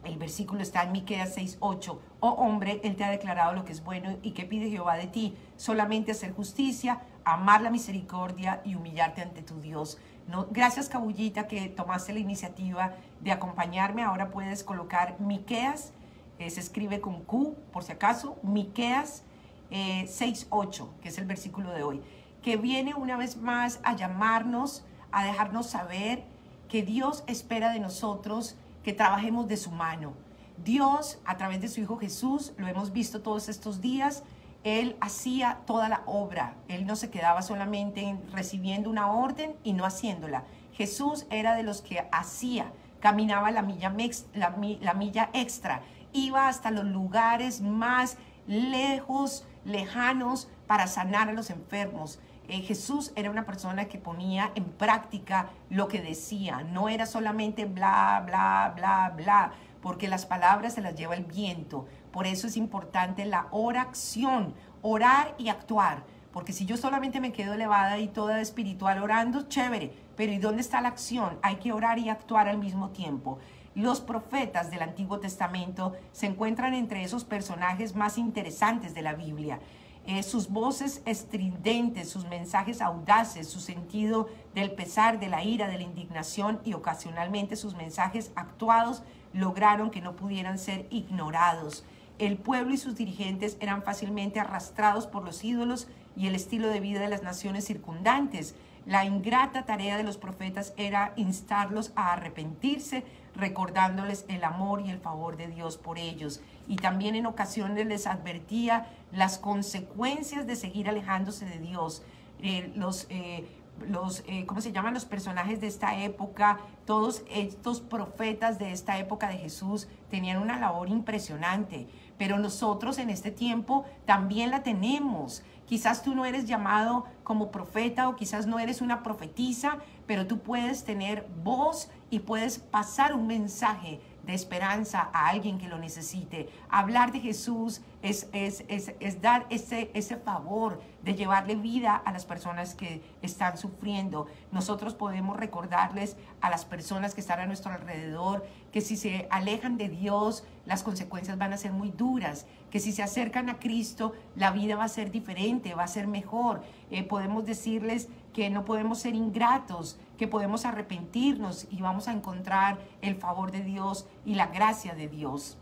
El versículo está en Miqueas seis ocho. Oh hombre, Él te ha declarado lo que es bueno y qué pide Jehová de ti. Solamente hacer justicia, amar la misericordia y humillarte ante tu Dios. No, gracias, Cabullita, que tomaste la iniciativa de acompañarme. Ahora puedes colocar Miqueas, eh, se escribe con Q, por si acaso, Miqueas eh, seis ocho, que es el versículo de hoy, que viene una vez más a llamarnos, a dejarnos saber que Dios espera de nosotros que trabajemos de su mano. Dios, a través de su Hijo Jesús, lo hemos visto todos estos días, Él hacía toda la obra. Él no se quedaba solamente recibiendo una orden y no haciéndola. Jesús era de los que hacía, caminaba la milla, la, la milla extra, iba hasta los lugares más lejos, lejanos, para sanar a los enfermos. Eh, Jesús era una persona que ponía en práctica lo que decía, no era solamente bla, bla, bla, bla, porque las palabras se las lleva el viento. Por eso es importante la oración, orar y actuar, porque si yo solamente me quedo elevada y toda espiritual orando, chévere, pero ¿y dónde está la acción? Hay que orar y actuar al mismo tiempo. Los profetas del Antiguo Testamento se encuentran entre esos personajes más interesantes de la Biblia. Eh, sus voces estridentes, sus mensajes audaces, su sentido del pesar, de la ira, de la indignación y ocasionalmente sus mensajes actuados lograron que no pudieran ser ignorados. El pueblo y sus dirigentes eran fácilmente arrastrados por los ídolos y el estilo de vida de las naciones circundantes. La ingrata tarea de los profetas era instarlos a arrepentirse, recordándoles el amor y el favor de Dios por ellos. Y también en ocasiones les advertía las consecuencias de seguir alejándose de Dios. Eh, los, eh, los eh, ¿cómo se llaman? Los personajes de esta época, todos estos profetas de esta época de Jesús tenían una labor impresionante, pero nosotros en este tiempo también la tenemos. Quizás tú no eres llamado como profeta o quizás no eres una profetisa, pero tú puedes tener voz y puedes pasar un mensaje de esperanza a alguien que lo necesite. Hablar de Jesús es, es, es, es dar ese, ese favor de llevarle vida a las personas que están sufriendo. Nosotros podemos recordarles a las personas que están a nuestro alrededor que si se alejan de Dios, las consecuencias van a ser muy duras, que si se acercan a Cristo, la vida va a ser diferente, va a ser mejor. Eh, podemos decirles que no podemos ser ingratos, que podemos arrepentirnos y vamos a encontrar el favor de Dios y la gracia de Dios.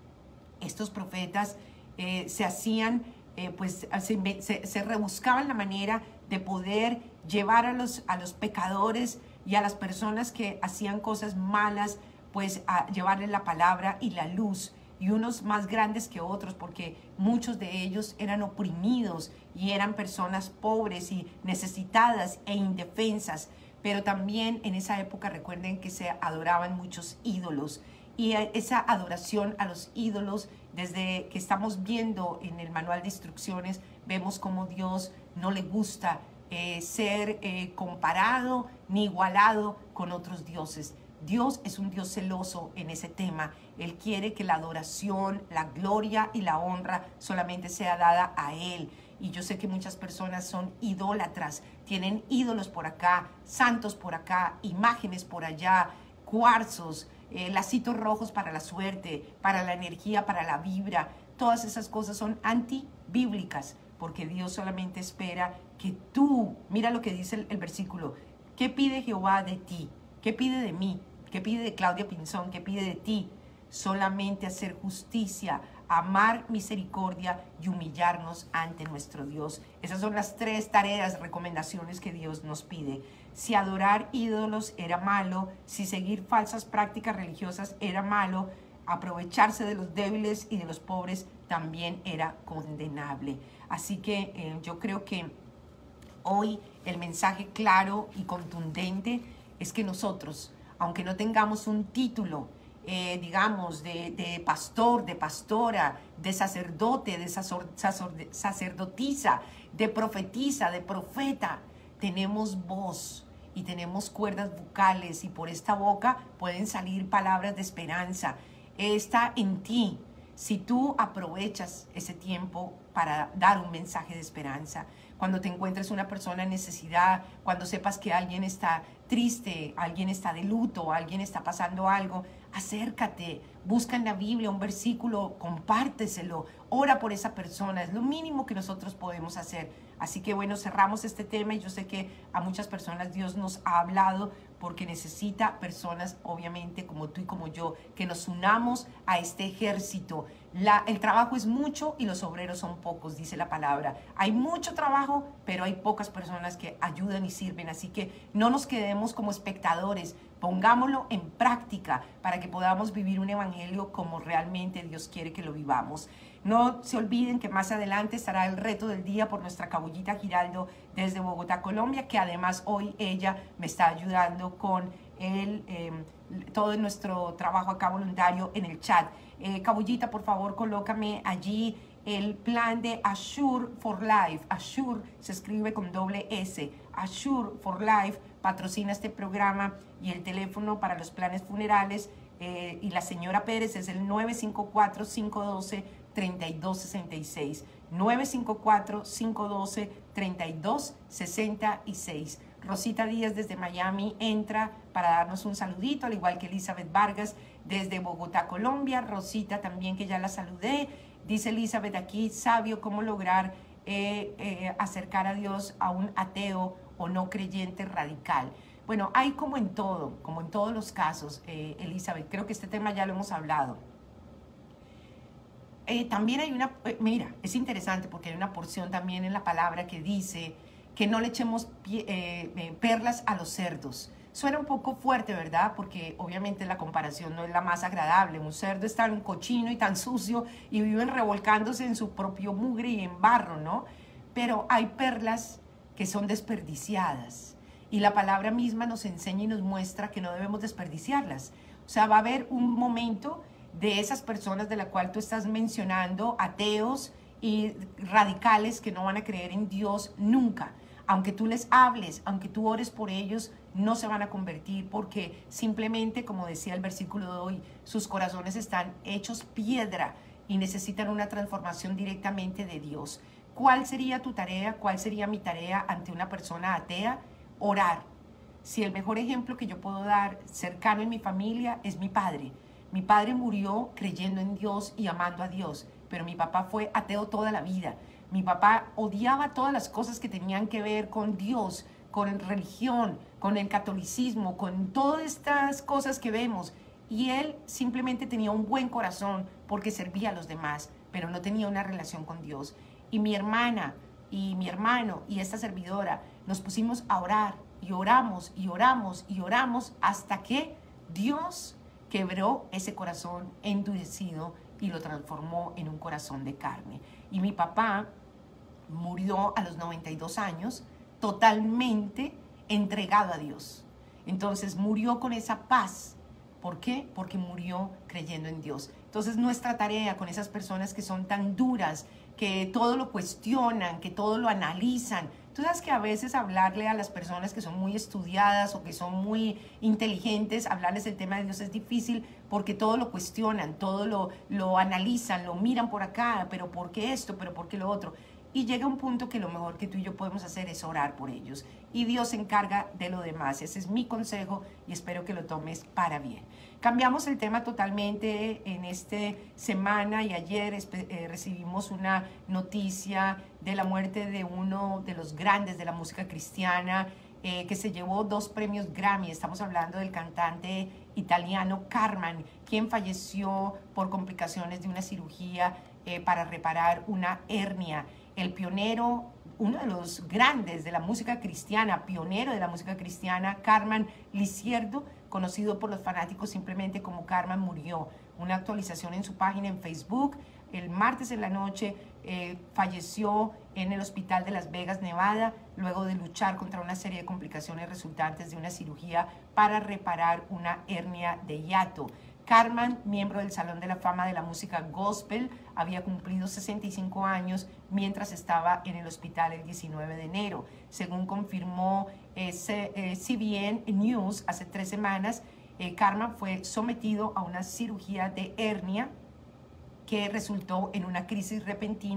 Estos profetas eh, se hacían, eh, pues se, se, se rebuscaban la manera de poder llevar a los, a los pecadores y a las personas que hacían cosas malas, pues a llevarles la palabra y la luz, y unos más grandes que otros, porque muchos de ellos eran oprimidos y eran personas pobres y necesitadas e indefensas. Pero también en esa época recuerden que se adoraban muchos ídolos, y esa adoración a los ídolos, desde que estamos viendo en el manual de instrucciones, vemos cómo Dios no le gusta eh, ser eh, comparado ni igualado con otros dioses. Dios es un Dios celoso en ese tema. Él quiere que la adoración, la gloria y la honra solamente sea dada a Él. Y yo sé que muchas personas son idólatras, tienen ídolos por acá, santos por acá, imágenes por allá, cuarzos, eh, lacitos rojos para la suerte, para la energía, para la vibra. Todas esas cosas son antibíblicas, porque Dios solamente espera que tú, mira lo que dice el, el versículo, ¿qué pide Jehová de ti? ¿Qué pide de mí? ¿Qué pide de Claudia Pinzón? ¿Qué pide de ti? Solamente hacer justicia, amar misericordia y humillarnos ante nuestro Dios. Esas son las tres tareas, recomendaciones que Dios nos pide. Si adorar ídolos era malo, si seguir falsas prácticas religiosas era malo, aprovecharse de los débiles y de los pobres también era condenable. Así que eh, yo creo que hoy el mensaje claro y contundente es que nosotros, aunque no tengamos un título, eh, digamos, de, de pastor, de pastora, de sacerdote, de sacerdotisa, de profetisa, de profeta, tenemos voz y tenemos cuerdas vocales, y por esta boca pueden salir palabras de esperanza. Está en ti, si tú aprovechas ese tiempo para dar un mensaje de esperanza. cuando te encuentres una persona en necesidad, cuando sepas que alguien está triste, alguien está de luto, alguien está pasando algo, acércate, busca en la Biblia un versículo, compárteselo, ora por esa persona, es lo mínimo que nosotros podemos hacer. Así que bueno, cerramos este tema y yo sé que a muchas personas Dios nos ha hablado porque necesita personas, obviamente, como tú y como yo, que nos unamos a este ejército. La, el trabajo es mucho y los obreros son pocos, dice la palabra. Hay mucho trabajo, pero hay pocas personas que ayudan y sirven. Así que no nos quedemos como espectadores, pongámoslo en práctica para que podamos vivir un evangelio como realmente Dios quiere que lo vivamos. No se olviden que más adelante estará el reto del día por nuestra Cabullita Giraldo desde Bogotá, Colombia, que además hoy ella me está ayudando con el, eh, todo nuestro trabajo acá voluntario en el chat. Eh, Cabullita, por favor, colócame allí el plan de Assure for Life. Assure se escribe con doble S. Assure for Life patrocina este programa y el teléfono para los planes funerales eh, y la señora Pérez es el nueve cinco cuatro, cinco uno dos, tres dos seis seis. nueve cinco cuatro, cinco uno dos, tres dos seis seis. Rosita Díaz desde Miami entra para darnos un saludito, al igual que Elizabeth Vargas desde Bogotá, Colombia. Rosita también, que ya la saludé. Dice Elizabeth aquí, sabio, cómo lograr eh, eh, acercar a Dios a un ateo o no creyente radical. Bueno, hay como en todo, como en todos los casos, eh, Elizabeth, creo que este tema ya lo hemos hablado. Eh, también hay una, eh, mira, es interesante porque hay una porción también en la palabra que dice que no le echemos pie, eh, eh, perlas a los cerdos. Suena un poco fuerte, ¿verdad? Porque obviamente la comparación no es la más agradable. Un cerdo es tan cochino y tan sucio y viven revolcándose en su propio mugre y en barro, ¿no? Pero hay perlas que son desperdiciadas y la palabra misma nos enseña y nos muestra que no debemos desperdiciarlas. O sea, va a haber un momento de esas personas de la cual tú estás mencionando, ateos y radicales que no van a creer en Dios nunca. Aunque tú les hables, aunque tú ores por ellos, no se van a convertir porque simplemente, como decía el versículo de hoy, sus corazones están hechos piedra y necesitan una transformación directamente de Dios. ¿Cuál sería tu tarea? ¿Cuál sería mi tarea ante una persona atea? Orar. Si el mejor ejemplo que yo puedo dar cercano en mi familia es mi padre. Mi padre murió creyendo en Dios y amando a Dios, pero mi papá fue ateo toda la vida. Mi papá odiaba todas las cosas que tenían que ver con Dios, con religión, con el catolicismo, con todas estas cosas que vemos. Y él simplemente tenía un buen corazón porque servía a los demás, pero no tenía una relación con Dios. Y mi hermana y mi hermano y esta servidora nos pusimos a orar y oramos y oramos y oramos hasta que Dios quebró ese corazón endurecido y lo transformó en un corazón de carne. Y mi papá murió a los noventa y dos años totalmente entregado a Dios. Entonces murió con esa paz. ¿Por qué? Porque murió creyendo en Dios. Entonces nuestra tarea con esas personas que son tan duras, que todo lo cuestionan, que todo lo analizan. Tú sabes que a veces hablarle a las personas que son muy estudiadas o que son muy inteligentes, hablarles del tema de Dios es difícil porque todo lo cuestionan, todo lo, lo analizan, lo miran por acá, pero ¿por qué esto? ¿Pero por qué lo otro? Y llega un punto que lo mejor que tú y yo podemos hacer es orar por ellos. Y Dios se encarga de lo demás. Ese es mi consejo y espero que lo tomes para bien. Cambiamos el tema totalmente en esta semana y ayer eh, recibimos una noticia de la muerte de uno de los grandes de la música cristiana eh, que se llevó dos premios Grammy. Estamos hablando del cantante italiano Carman, quien falleció por complicaciones de una cirugía eh, para reparar una hernia. El pionero, uno de los grandes de la música cristiana, pionero de la música cristiana, Carman Lisciardo, conocido por los fanáticos simplemente como Carman, murió. Una actualización en su página en Facebook, el martes en la noche eh, falleció en el hospital de Las Vegas, Nevada, luego de luchar contra una serie de complicaciones resultantes de una cirugía para reparar una hernia de hiato. Carman, miembro del Salón de la Fama de la Música Gospel, había cumplido sesenta y cinco años mientras estaba en el hospital el diecinueve de enero. Según confirmó eh, C B N News hace tres semanas, eh, Carman fue sometido a una cirugía de hernia que resultó en una crisis repentina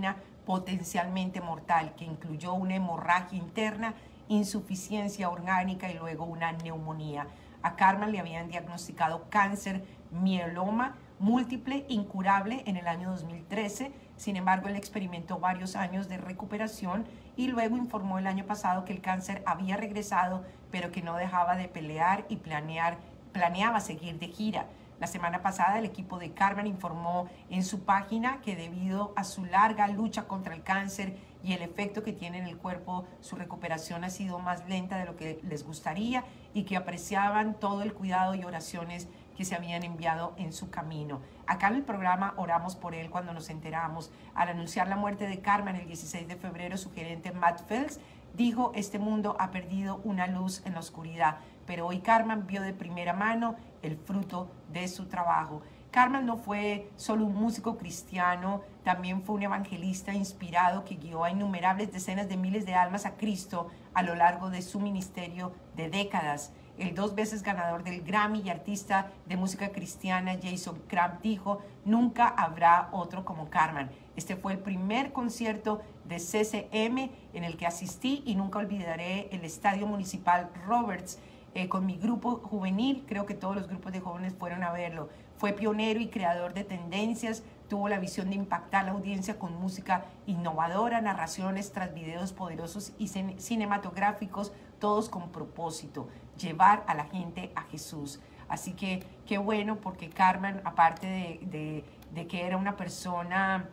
potencialmente mortal, que incluyó una hemorragia interna, insuficiencia orgánica y luego una neumonía. A Carmen le habían diagnosticado cáncer mieloma múltiple incurable en el año dos mil trece. Sin embargo, él experimentó varios años de recuperación y luego informó el año pasado que el cáncer había regresado, pero que no dejaba de pelear y planear, planeaba seguir de gira. La semana pasada el equipo de Carmen informó en su página que debido a su larga lucha contra el cáncer y el efecto que tiene en el cuerpo, su recuperación ha sido más lenta de lo que les gustaría y que apreciaban todo el cuidado y oraciones que se habían enviado en su camino. Acá en el programa oramos por él cuando nos enteramos. Al anunciar la muerte de Carmen el dieciséis de febrero, su gerente Matt Phelps dijo: este mundo ha perdido una luz en la oscuridad, pero hoy Carmen vio de primera mano el fruto de su trabajo. Carmen no fue solo un músico cristiano, también fue un evangelista inspirado que guió a innumerables decenas de miles de almas a Cristo a lo largo de su ministerio de décadas. El dos veces ganador del Grammy y artista de música cristiana Jason Crabb dijo: nunca habrá otro como Carmen. Este fue el primer concierto de C C M en el que asistí y nunca olvidaré el Estadio Municipal Roberts eh, con mi grupo juvenil. Creo que todos los grupos de jóvenes fueron a verlo. Fue pionero y creador de tendencias, tuvo la visión de impactar a la audiencia con música innovadora, narraciones tras videos poderosos y cin cinematográficos, todos con propósito, llevar a la gente a Jesús. Así que qué bueno, porque Carmen, aparte de, de, de que era una persona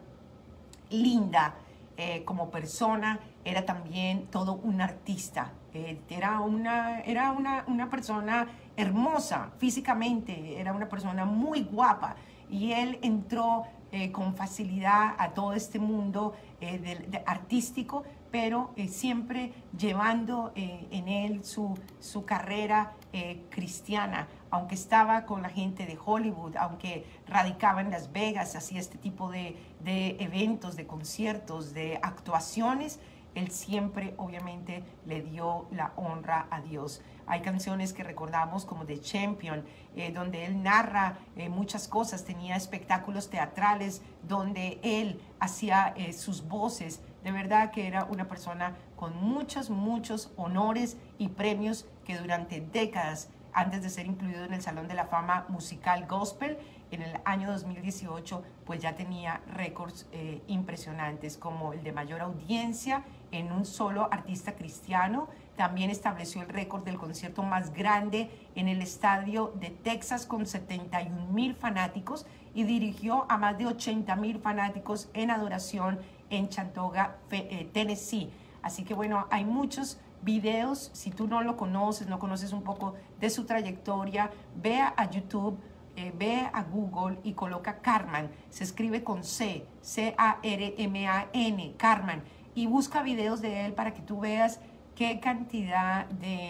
linda, eh, como persona, era también todo un artista. Eh, era una, era una, una persona hermosa físicamente, era una persona muy guapa, y él entró eh, con facilidad a todo este mundo eh, de, de artístico, pero eh, siempre llevando eh, en él su, su carrera eh, cristiana. Aunque estaba con la gente de Hollywood, aunque radicaba en Las Vegas, hacía este tipo de, de eventos, de conciertos, de actuaciones, él siempre obviamente le dio la honra a Dios. Hay canciones que recordamos como The Champion, eh, donde él narra eh, muchas cosas, tenía espectáculos teatrales donde él hacía eh, sus voces. De verdad que era una persona con muchos, muchos honores y premios, que durante décadas, antes de ser incluido en el Salón de la Fama Musical Gospel, en el año dos mil dieciocho, pues ya tenía récords eh, impresionantes, como el de mayor audiencia en un solo artista cristiano. También estableció el récord del concierto más grande en el estadio de Texas, con setenta y un mil fanáticos, y dirigió a más de ochenta mil fanáticos en adoración en Chattanooga, eh, Tennessee. Así que bueno, hay muchos videos. Si tú no lo conoces, no conoces un poco de su trayectoria, vea a YouTube, eh, ve a Google y coloca Carmen, se escribe con C, C A R M A N, Carmen, y busca videos de él para que tú veas qué cantidad de,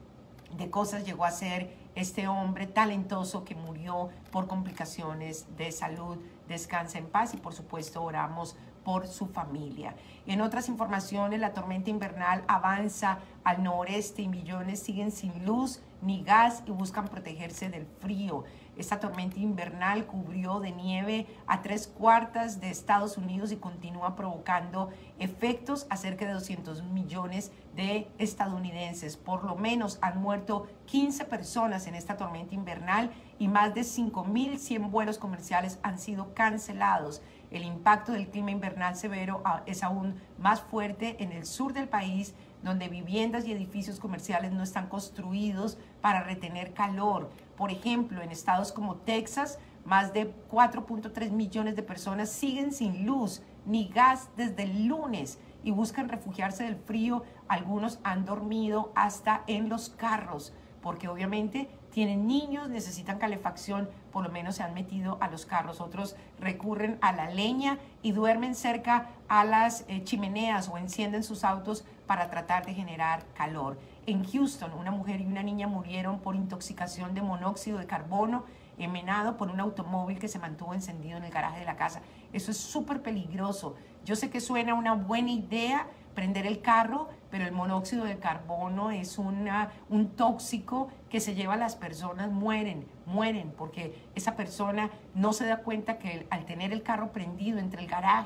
de cosas llegó a hacer este hombre talentoso que murió por complicaciones de salud. Descansa en paz y por supuesto oramos por su familia. En otras informaciones, la tormenta invernal avanza al noreste y millones siguen sin luz ni gas y buscan protegerse del frío. Esta tormenta invernal cubrió de nieve a tres cuartas de Estados Unidos y continúa provocando efectos a cerca de doscientos millones de estadounidenses. Por lo menos han muerto quince personas en esta tormenta invernal y más de cinco mil cien vuelos comerciales han sido cancelados. El impacto del clima invernal severo es aún más fuerte en el sur del país, donde viviendas y edificios comerciales no están construidos para retener calor. Por ejemplo, en estados como Texas, más de cuatro punto tres millones de personas siguen sin luz ni gas desde el lunes y buscan refugiarse del frío. Algunos han dormido hasta en los carros, porque obviamente tienen niños, necesitan calefacción, por lo menos se han metido a los carros. Otros recurren a la leña y duermen cerca a las eh, chimeneas o encienden sus autos para tratar de generar calor. En Houston, una mujer y una niña murieron por intoxicación de monóxido de carbono emanado por un automóvil que se mantuvo encendido en el garaje de la casa. Eso es súper peligroso. Yo sé que suena una buena idea prender el carro, pero el monóxido de carbono es una, un tóxico que se lleva a las personas, mueren, mueren, porque esa persona no se da cuenta que al tener el carro prendido entre el garaje,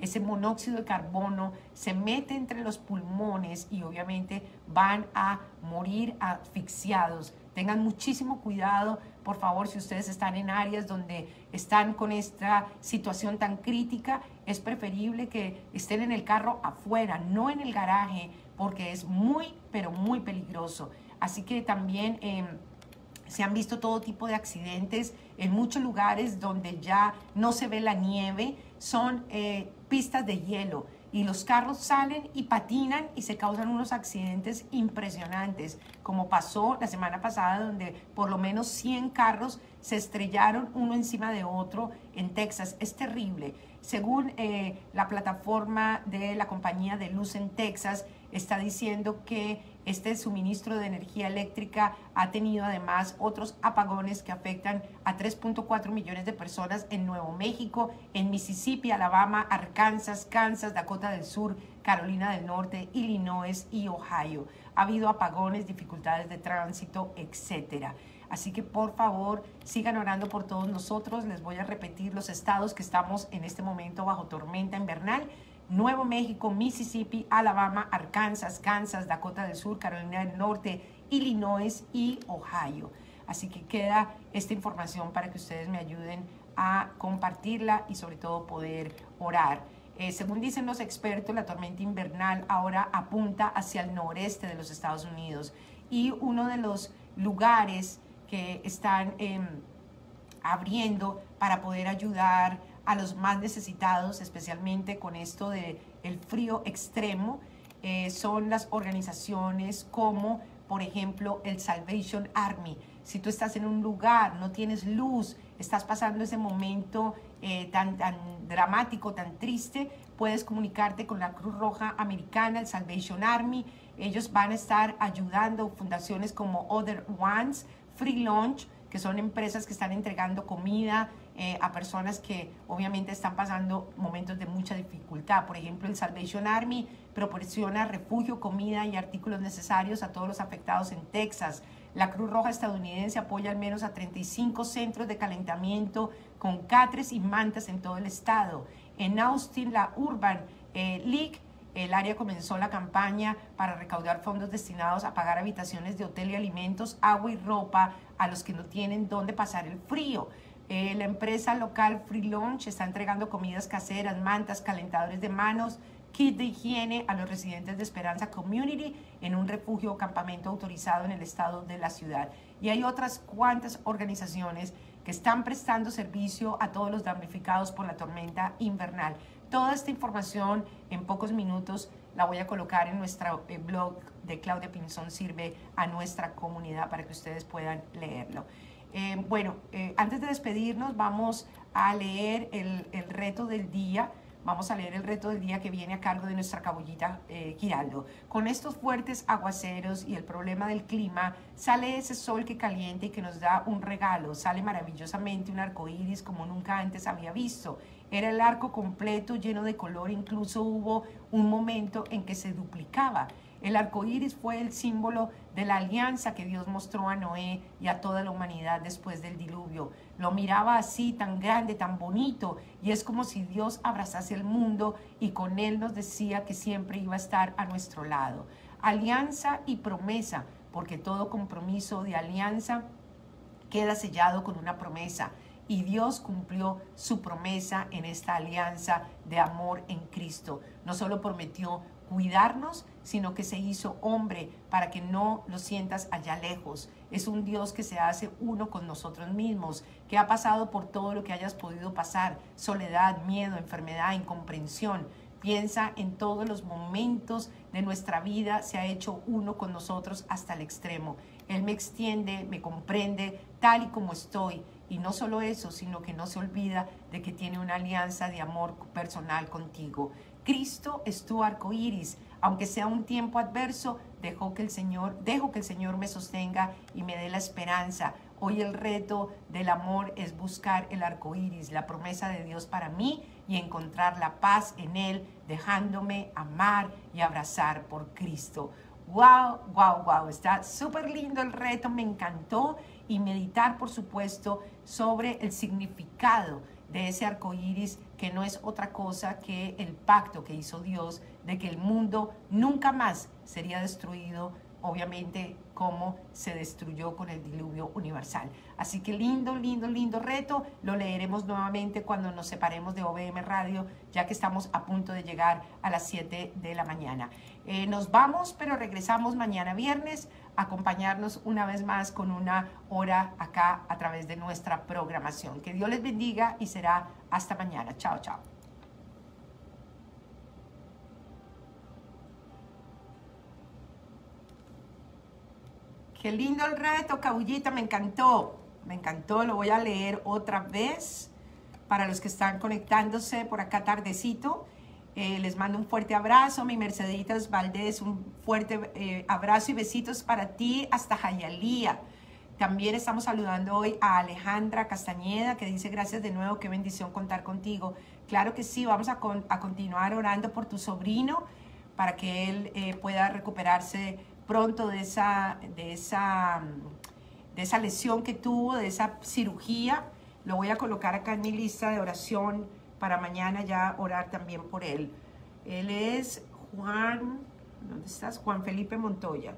ese monóxido de carbono se mete entre los pulmones y obviamente van a morir asfixiados. Tengan muchísimo cuidado, por favor, si ustedes están en áreas donde están con esta situación tan crítica, es preferible que estén en el carro afuera, no en el garaje, porque es muy, pero muy peligroso. Así que también eh, se han visto todo tipo de accidentes en muchos lugares donde ya no se ve la nieve, son eh, pistas de hielo. Y los carros salen y patinan y se causan unos accidentes impresionantes, como pasó la semana pasada, donde por lo menos cien carros se estrellaron uno encima de otro en Texas. Es terrible. Según eh, la plataforma de la compañía de luz en Texas, está diciendo que este suministro de energía eléctrica ha tenido además otros apagones que afectan a tres punto cuatro millones de personas en Nuevo México, en Mississippi, Alabama, Arkansas, Kansas, Dakota del Sur, Carolina del Norte, Illinois y Ohio. Ha habido apagones, dificultades de tránsito, etcétera. Así que por favor sigan orando por todos nosotros. Les voy a repetir los estados que estamos en este momento bajo tormenta invernal: Nuevo México, Mississippi, Alabama, Arkansas, Kansas, Dakota del Sur, Carolina del Norte, Illinois y Ohio. Así que queda esta información para que ustedes me ayuden a compartirla y sobre todo poder orar. Eh, según dicen los expertos, la tormenta invernal ahora apunta hacia el noreste de los Estados Unidos, y uno de los lugares que están eh, abriendo para poder ayudar a los más necesitados, especialmente con esto del frío extremo, eh, son las organizaciones como, por ejemplo, el Salvation Army. Si tú estás en un lugar, no tienes luz, estás pasando ese momento eh, tan, tan dramático, tan triste, puedes comunicarte con la Cruz Roja Americana, el Salvation Army. Ellos van a estar ayudando, fundaciones como Other Ones, Free Lunch, que son empresas que están entregando comida eh, a personas que obviamente están pasando momentos de mucha dificultad. Por ejemplo, el Salvation Army proporciona refugio, comida y artículos necesarios a todos los afectados en Texas. La Cruz Roja estadounidense apoya al menos a treinta y cinco centros de calentamiento con catres y mantas en todo el estado. En Austin, la Urban eh, League, el área comenzó la campaña para recaudar fondos destinados a pagar habitaciones de hotel y alimentos, agua y ropa a los que no tienen dónde pasar el frío. Eh, la empresa local Free Lunch está entregando comidas caseras, mantas, calentadores de manos, kit de higiene a los residentes de Esperanza Community en un refugio o campamento autorizado en el estado de la ciudad. Y hay otras cuantas organizaciones que están prestando servicio a todos los damnificados por la tormenta invernal. Toda esta información en pocos minutos la voy a colocar en nuestro eh, blog de Claudia Pinzón Sirve a nuestra comunidad para que ustedes puedan leerlo. Eh, bueno, eh, antes de despedirnos vamos a leer el, el reto del día. Vamos a leer el reto del día que viene a cargo de nuestra cabullita eh, Giraldo. Con estos fuertes aguaceros y el problema del clima, sale ese sol que calienta y que nos da un regalo. Sale maravillosamente un arco iris como nunca antes había visto. Era el arco completo, lleno de color, incluso hubo un momento en que se duplicaba. El arco iris fue el símbolo de la alianza que Dios mostró a Noé y a toda la humanidad después del diluvio. Lo miraba así, tan grande, tan bonito, y es como si Dios abrazase el mundo y con él nos decía que siempre iba a estar a nuestro lado. Alianza y promesa, porque todo compromiso de alianza queda sellado con una promesa. Y Dios cumplió su promesa en esta alianza de amor en Cristo. No solo prometió cuidarnos, sino que se hizo hombre para que no lo sientas allá lejos. Es un Dios que se hace uno con nosotros mismos, que ha pasado por todo lo que hayas podido pasar: soledad, miedo, enfermedad, incomprensión. Piensa en todos los momentos de nuestra vida, se ha hecho uno con nosotros hasta el extremo. Él me extiende, me comprende tal y como estoy. Y no solo eso, sino que no se olvida de que tiene una alianza de amor personal contigo. Cristo es tu arco iris. Aunque sea un tiempo adverso, dejo que el Señor, dejo que el Señor me sostenga y me dé la esperanza. Hoy el reto del amor es buscar el arco iris, la promesa de Dios para mí, y encontrar la paz en Él, dejándome amar y abrazar por Cristo. Wow, wow, wow, está súper lindo el reto, me encantó. Y meditar, por supuesto, sobre el significado de ese arco iris, que no es otra cosa que el pacto que hizo Dios de que el mundo nunca más sería destruido, obviamente como se destruyó con el diluvio universal. Así que lindo, lindo, lindo reto. Lo leeremos nuevamente cuando nos separemos de O V M Radio, ya que estamos a punto de llegar a las siete de la mañana. Eh, nos vamos, pero regresamos mañana viernes a acompañarnos una vez más con una hora acá a través de nuestra programación. Que Dios les bendiga y será hasta mañana. Chao, chao. Qué lindo el reto, Cabullita, me encantó, me encantó, lo voy a leer otra vez para los que están conectándose por acá tardecito. Eh, les mando un fuerte abrazo, mi Merceditas Valdés, un fuerte eh, abrazo y besitos para ti hasta Hialeah. También estamos saludando hoy a Alejandra Castañeda, que dice gracias de nuevo, qué bendición contar contigo. Claro que sí, vamos a, con, a continuar orando por tu sobrino para que él eh, pueda recuperarse pronto de esa, de, esa, de esa lesión que tuvo, de esa cirugía. Lo voy a colocar acá en mi lista de oración para mañana ya orar también por él. Él es Juan, ¿dónde estás? Juan Felipe Montoya.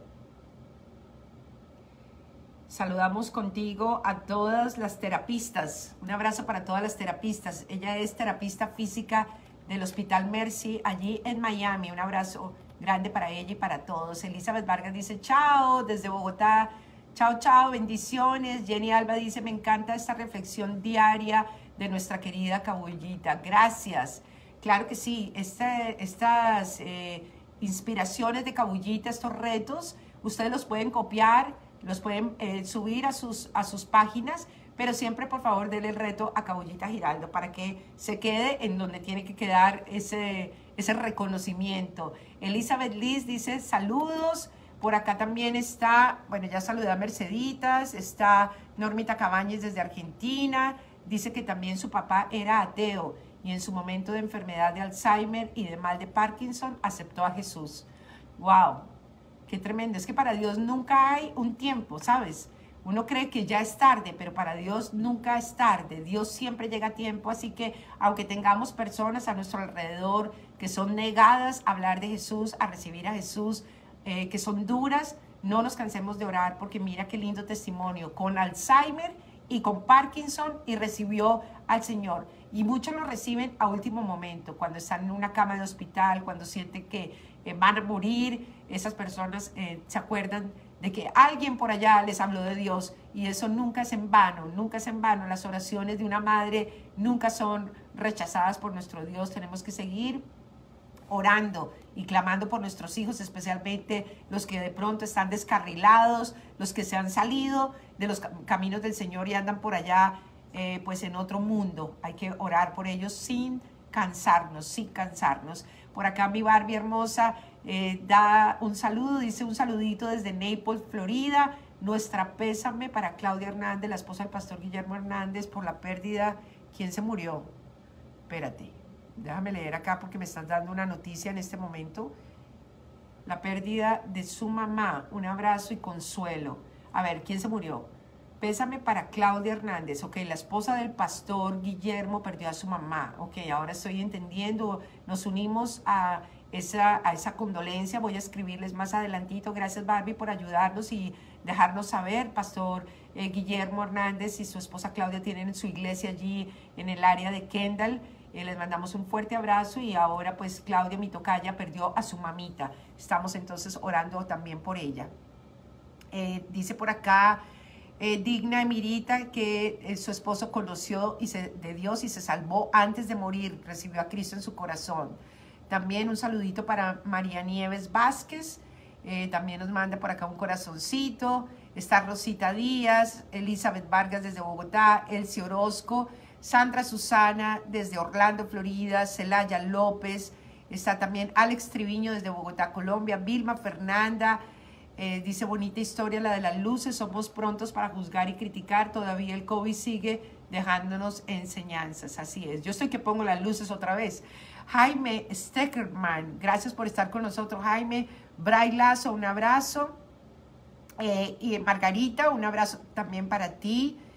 Saludamos contigo a todas las terapistas. Un abrazo para todas las terapistas. Ella es terapista física del Hospital Mercy allí en Miami. Un abrazo grande para ella y para todos. Elizabeth Vargas dice chao desde Bogotá. Chao, chao, bendiciones. Jenny Alba dice me encanta esta reflexión diaria de nuestra querida Cabullita. Gracias. Claro que sí, este, estas eh, inspiraciones de Cabullita, estos retos, ustedes los pueden copiar, los pueden eh, subir a sus, a sus páginas, pero siempre por favor denle el reto a Cabullita Giraldo para que se quede en donde tiene que quedar ese, ese reconocimiento. Elizabeth Liz dice saludos. Por acá también está, bueno, ya saludé a Merceditas, está Normita Cabañez desde Argentina, dice que también su papá era ateo y en su momento de enfermedad de Alzheimer y de mal de Parkinson aceptó a Jesús. ¡Wow! ¡Qué tremendo! Es que para Dios nunca hay un tiempo, ¿sabes? Uno cree que ya es tarde, pero para Dios nunca es tarde. Dios siempre llega a tiempo, así que aunque tengamos personas a nuestro alrededor que son negadas a hablar de Jesús, a recibir a Jesús, eh, que son duras, no nos cansemos de orar, porque mira qué lindo testimonio, con Alzheimer y con Parkinson, y recibió al Señor. Y muchos lo reciben a último momento, cuando están en una cama de hospital, cuando sienten que eh, van a morir. Esas personas eh, se acuerdan de que alguien por allá les habló de Dios, y eso nunca es en vano, nunca es en vano. Las oraciones de una madre nunca son rechazadas por nuestro Dios. Tenemos que seguir orando y clamando por nuestros hijos, especialmente los que de pronto están descarrilados, los que se han salido de los caminos del Señor y andan por allá eh, pues en otro mundo. Hay que orar por ellos sin cansarnos, sin cansarnos. Por acá mi Barbie hermosa eh, da un saludo, dice un saludito desde Naples, Florida. Nuestra pésame para Claudia Hernández, la esposa del pastor Guillermo Hernández, por la pérdida. ¿Quién se murió? Espérate, déjame leer acá porque me están dando una noticia en este momento. La pérdida de su mamá. Un abrazo y consuelo. A ver, ¿quién se murió? Pésame para Claudia Hernández. Ok, la esposa del pastor Guillermo perdió a su mamá. Ok, ahora estoy entendiendo. Nos unimos a esa, a esa condolencia. Voy a escribirles más adelantito. Gracias, Barbie, por ayudarnos y dejarnos saber. Pastor eh, Guillermo Hernández y su esposa Claudia tienen su iglesia allí en el área de Kendall. Eh, les mandamos un fuerte abrazo, y ahora pues Claudia, mi tocaya, perdió a su mamita. Estamos entonces orando también por ella. Eh, dice por acá eh, Digna Emirita que eh, su esposo conoció y se, de Dios y se salvó antes de morir, recibió a Cristo en su corazón. También un saludito para María Nieves Vázquez, eh, también nos manda por acá un corazoncito. Está Rosita Díaz, Elizabeth Vargas desde Bogotá, Elsie Orozco, Sandra Susana desde Orlando, Florida, Celaya López, está también Alex Triviño desde Bogotá, Colombia, Vilma Fernanda, eh, dice bonita historia la de las luces, somos prontos para juzgar y criticar, todavía el COVID sigue dejándonos enseñanzas, así es, yo estoy que pongo las luces otra vez. Jaime Steckerman, gracias por estar con nosotros, Jaime. Bray Lazo, un abrazo, eh, y Margarita, un abrazo también para ti.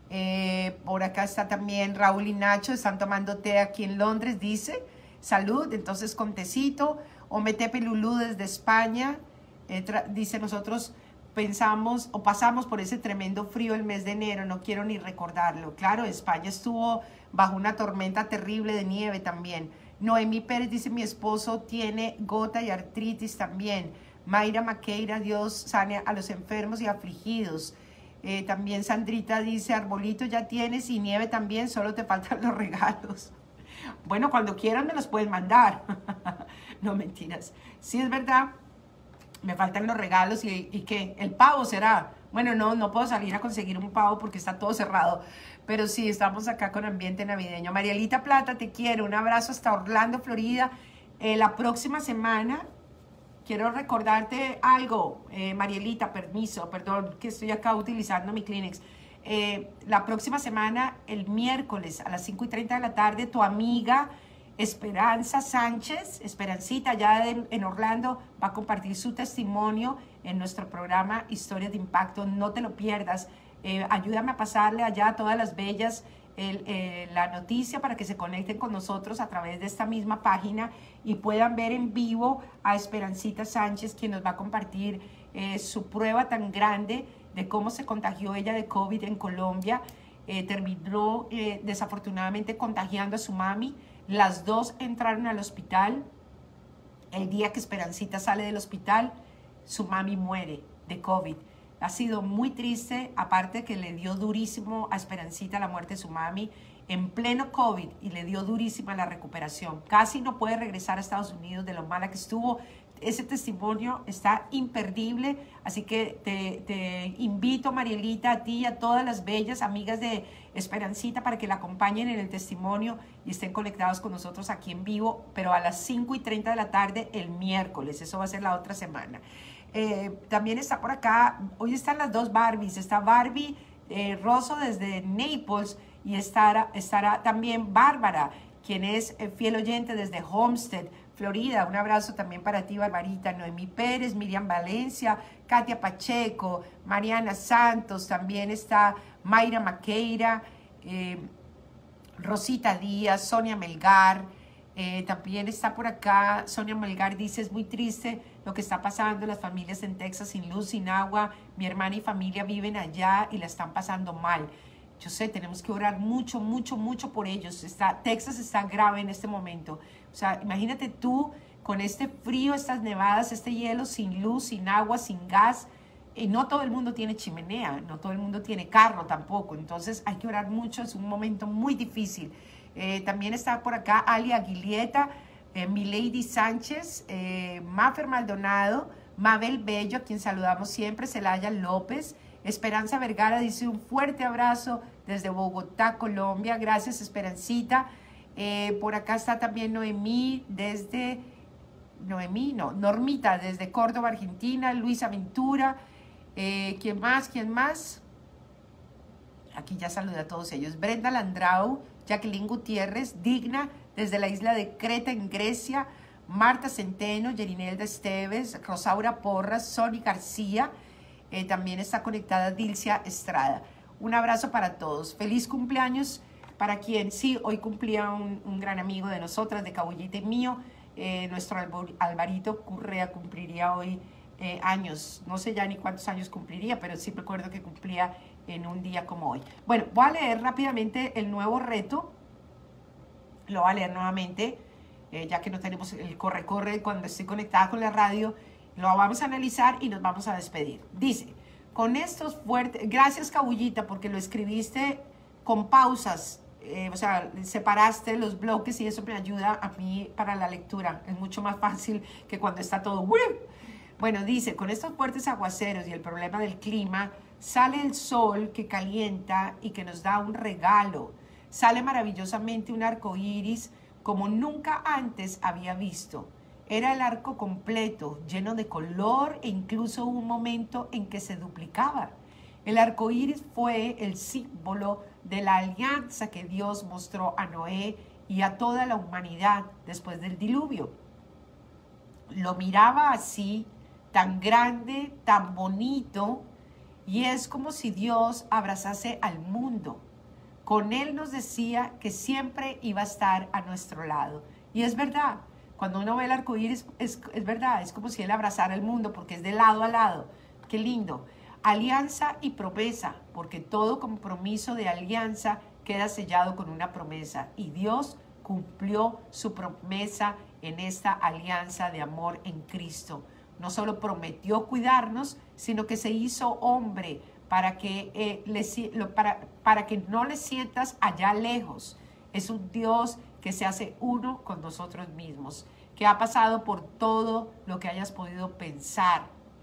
Eh, por acá está también Raúl y Nacho, están tomando té aquí en Londres, dice. Salud, entonces con tecito. Ometepe Lulú desde España, eh, dice, nosotros pensamos o pasamos por ese tremendo frío el mes de enero, no quiero ni recordarlo. Claro, España estuvo bajo una tormenta terrible de nieve también. Noemí Pérez dice, mi esposo tiene gota y artritis también. Mayra Maqueira, Dios sane a los enfermos y afligidos. Eh, también Sandrita dice, arbolito ya tienes y nieve también, solo te faltan los regalos. Bueno, cuando quieran me los pueden mandar. No, mentiras. Sí, es verdad, me faltan los regalos y, y ¿qué? ¿El pavo será? Bueno, no, no puedo salir a conseguir un pavo porque está todo cerrado. Pero sí, estamos acá con ambiente navideño. Marielita Plata, te quiero. Un abrazo hasta Orlando, Florida. Eh, la próxima semana, quiero recordarte algo. Eh, Marielita, permiso, perdón, que estoy acá utilizando mi Kleenex. Eh, la próxima semana, el miércoles a las cinco y treinta de la tarde, tu amiga Esperanza Sánchez, Esperancita, allá en, en Orlando, va a compartir su testimonio en nuestro programa Historias de Impacto. No te lo pierdas. Eh, ayúdame a pasarle allá a todas las bellas el, eh, la noticia para que se conecten con nosotros a través de esta misma página y puedan ver en vivo a Esperancita Sánchez, quien nos va a compartir eh, su prueba tan grande de cómo se contagió ella de COVID en Colombia. Eh, terminó eh, desafortunadamente contagiando a su mami. Las dos entraron al hospital. El día que Esperancita sale del hospital, su mami muere de COVID. Ha sido muy triste, aparte que le dio durísimo a Esperancita la muerte de su mami en pleno COVID y le dio durísima la recuperación. Casi no puede regresar a Estados Unidos de lo mala que estuvo. Ese testimonio está imperdible, así que te, te invito, Marielita, a ti y a todas las bellas amigas de Esperancita para que la acompañen en el testimonio y estén conectados con nosotros aquí en vivo, pero a las cinco y treinta de la tarde el miércoles, eso va a ser la otra semana. Eh, también está por acá, hoy están las dos Barbies, está Barbie eh, Rosso desde Naples y estará, estará también Bárbara, quien es eh, fiel oyente desde Homestead, Florida. Un abrazo también para ti, Barbarita. Noemí Pérez, Miriam Valencia, Katia Pacheco, Mariana Santos, también está Mayra Maqueira, eh, Rosita Díaz, Sonia Melgar, eh, también está por acá, Sonia Melgar dice, es muy triste lo que está pasando, las familias en Texas sin luz, sin agua, mi hermana y familia viven allá y la están pasando mal. Yo sé, tenemos que orar mucho, mucho, mucho por ellos. Está, Texas está grave en este momento. O sea, imagínate tú con este frío, estas nevadas, este hielo, sin luz, sin agua, sin gas. Y no todo el mundo tiene chimenea, no todo el mundo tiene carro tampoco. Entonces hay que orar mucho, es un momento muy difícil. Eh, también está por acá Ali Aguilieta, eh, Milady Sánchez, eh, Mafer Maldonado, Mabel Bello, a quien saludamos siempre, Celaya López, Esperanza Vergara dice un fuerte abrazo desde Bogotá, Colombia. Gracias, Esperancita. Eh, por acá está también Noemí desde, Noemí, no, Normita desde Córdoba, Argentina. Luisa Ventura. Eh, ¿Quién más? ¿Quién más? Aquí ya saludé a todos ellos. Brenda Landrau, Jacqueline Gutiérrez, Digna desde la isla de Creta en Grecia. Marta Centeno, Yerinelda Esteves, Rosaura Porras, Sony García. Eh, también está conectada Dilcia Estrada. Un abrazo para todos. Feliz cumpleaños para quien, sí, hoy cumplía un, un gran amigo de nosotras, de Cabullite mío. Eh, nuestro Alvarito Currea cumpliría hoy eh, años. No sé ya ni cuántos años cumpliría, pero sí recuerdo que cumplía en un día como hoy. Bueno, voy a leer rápidamente el nuevo reto. Lo voy a leer nuevamente, eh, ya que no tenemos el corre-corre cuando estoy conectada con la radio. Lo vamos a analizar y nos vamos a despedir. Dice, con estos fuertes... Gracias, Cabullita, porque lo escribiste con pausas. Eh, o sea, separaste los bloques y eso me ayuda a mí para la lectura. Es mucho más fácil que cuando está todo... Bueno, dice, con estos fuertes aguaceros y el problema del clima, sale el sol que calienta y que nos da un regalo. Sale maravillosamente un arco iris como nunca antes había visto. Era el arco completo, lleno de color e incluso hubo un momento en que se duplicaba. El arco iris fue el símbolo de la alianza que Dios mostró a Noé y a toda la humanidad después del diluvio. Lo miraba así, tan grande, tan bonito, Y es como si Dios abrazase al mundo. Con Él nos decía que siempre iba a estar a nuestro lado. Y es verdad, cuando uno ve el arco iris, es, es verdad, es como si Él abrazara el mundo porque es de lado a lado. Qué lindo. Alianza y promesa, porque todo compromiso de alianza queda sellado con una promesa. Y Dios cumplió su promesa en esta alianza de amor en Cristo. No solo prometió cuidarnos, sino que se hizo hombre para que, eh, le, para, para que no le sientas allá lejos. Es un Dios que se hace uno con nosotros mismos, que ha pasado por todo lo que hayas podido pensar: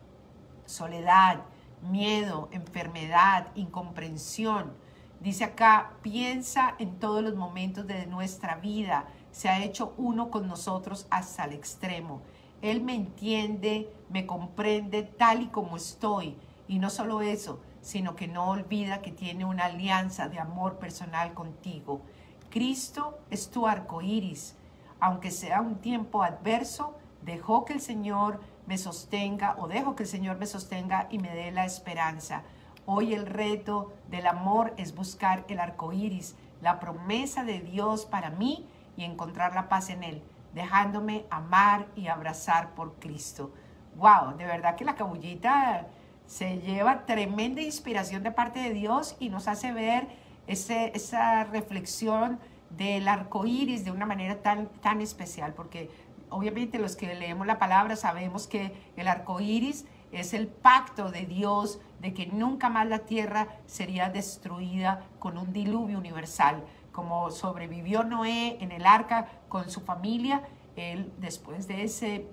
soledad, miedo, enfermedad, incomprensión. Dice acá, piensa en todos los momentos de nuestra vida. Se ha hecho uno con nosotros hasta el extremo. Él me entiende, me comprende tal y como estoy. Y no solo eso, sino que no olvida que tiene una alianza de amor personal contigo. Cristo es tu arco iris. Aunque sea un tiempo adverso, dejó que el Señor me sostenga o dejo que el Señor me sostenga y me dé la esperanza. Hoy el reto del amor es buscar el arco iris, la promesa de Dios para mí, y encontrar la paz en Él, dejándome amar y abrazar por Cristo. Wow, de verdad que la cabullita se lleva tremenda inspiración de parte de Dios y nos hace ver ese, esa reflexión del arco iris de una manera tan, tan especial, porque obviamente los que leemos la palabra sabemos que el arco iris es el pacto de Dios de que nunca más la tierra sería destruida con un diluvio universal. Como sobrevivió Noé en el arca con su familia, él después de ese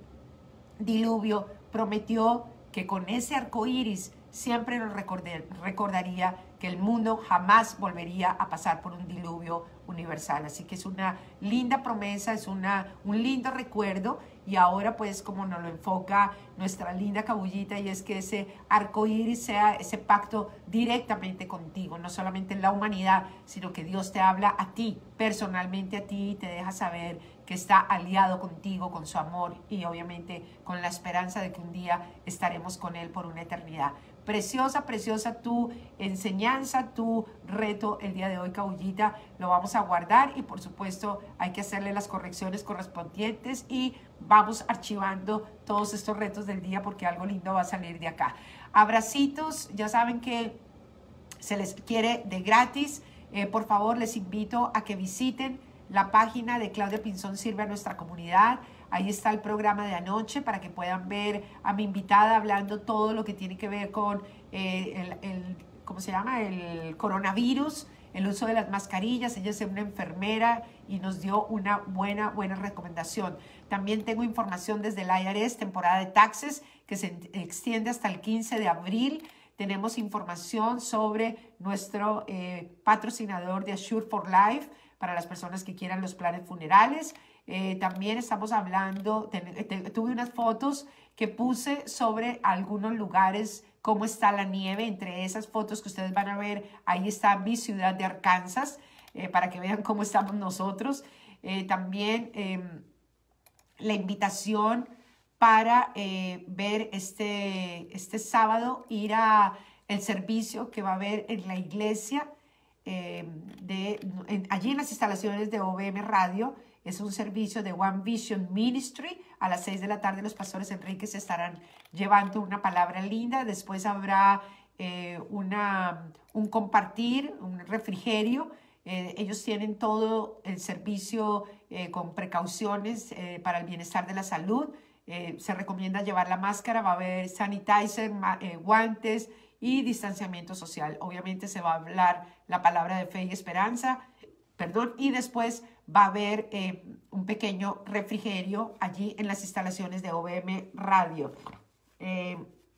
diluvio prometió que con ese arco iris siempre nos recordaría que el mundo jamás volvería a pasar por un diluvio universal. Así que es una linda promesa, es una, un lindo recuerdo. Y ahora pues como nos lo enfoca nuestra linda cabullita, y es que ese arco iris sea ese pacto directamente contigo, no solamente en la humanidad, sino que Dios te habla a ti, personalmente a ti, y te deja saber que está aliado contigo con su amor y obviamente con la esperanza de que un día estaremos con Él por una eternidad. Preciosa, preciosa tu enseñanza, tu reto el día de hoy, cabullita. Lo vamos a guardar y por supuesto hay que hacerle las correcciones correspondientes y vamos archivando todos estos retos del día porque algo lindo va a salir de acá. Abracitos, ya saben que se les quiere de gratis. Eh, por favor, les invito a que visiten la página de Claudia Pinzón Sirve a Nuestra Comunidad. Ahí está el programa de anoche para que puedan ver a mi invitada hablando todo lo que tiene que ver con eh, el, el, ¿cómo se llama? El coronavirus, el uso de las mascarillas. Ella es una enfermera y nos dio una buena, buena recomendación. También tengo información desde el I R S, temporada de taxes, que se extiende hasta el quince de abril. Tenemos información sobre nuestro eh, patrocinador de Assure for Life para las personas que quieran los planes funerales. Eh, también estamos hablando, te, te, tuve unas fotos que puse sobre algunos lugares, cómo está la nieve. Entre esas fotos que ustedes van a ver, ahí está mi ciudad de Arkansas, eh, para que vean cómo estamos nosotros. Eh, también eh, la invitación para eh, ver este, este sábado, ir a el servicio que va a haber en la iglesia, eh, de, en, allí en las instalaciones de O V M Radio. Es un servicio de One Vision Ministry. A las seis de la tarde los pastores Enríquez estarán llevando una palabra linda. Después habrá eh, una, un compartir, un refrigerio. Eh, ellos tienen todo el servicio eh, con precauciones eh, para el bienestar de la salud. Eh, se recomienda llevar la máscara, va a haber sanitizer, eh, guantes y distanciamiento social. Obviamente se va a hablar la palabra de fe y esperanza. Perdón, y después va a haber eh, un pequeño refrigerio allí en las instalaciones de O V M Radio. Eh,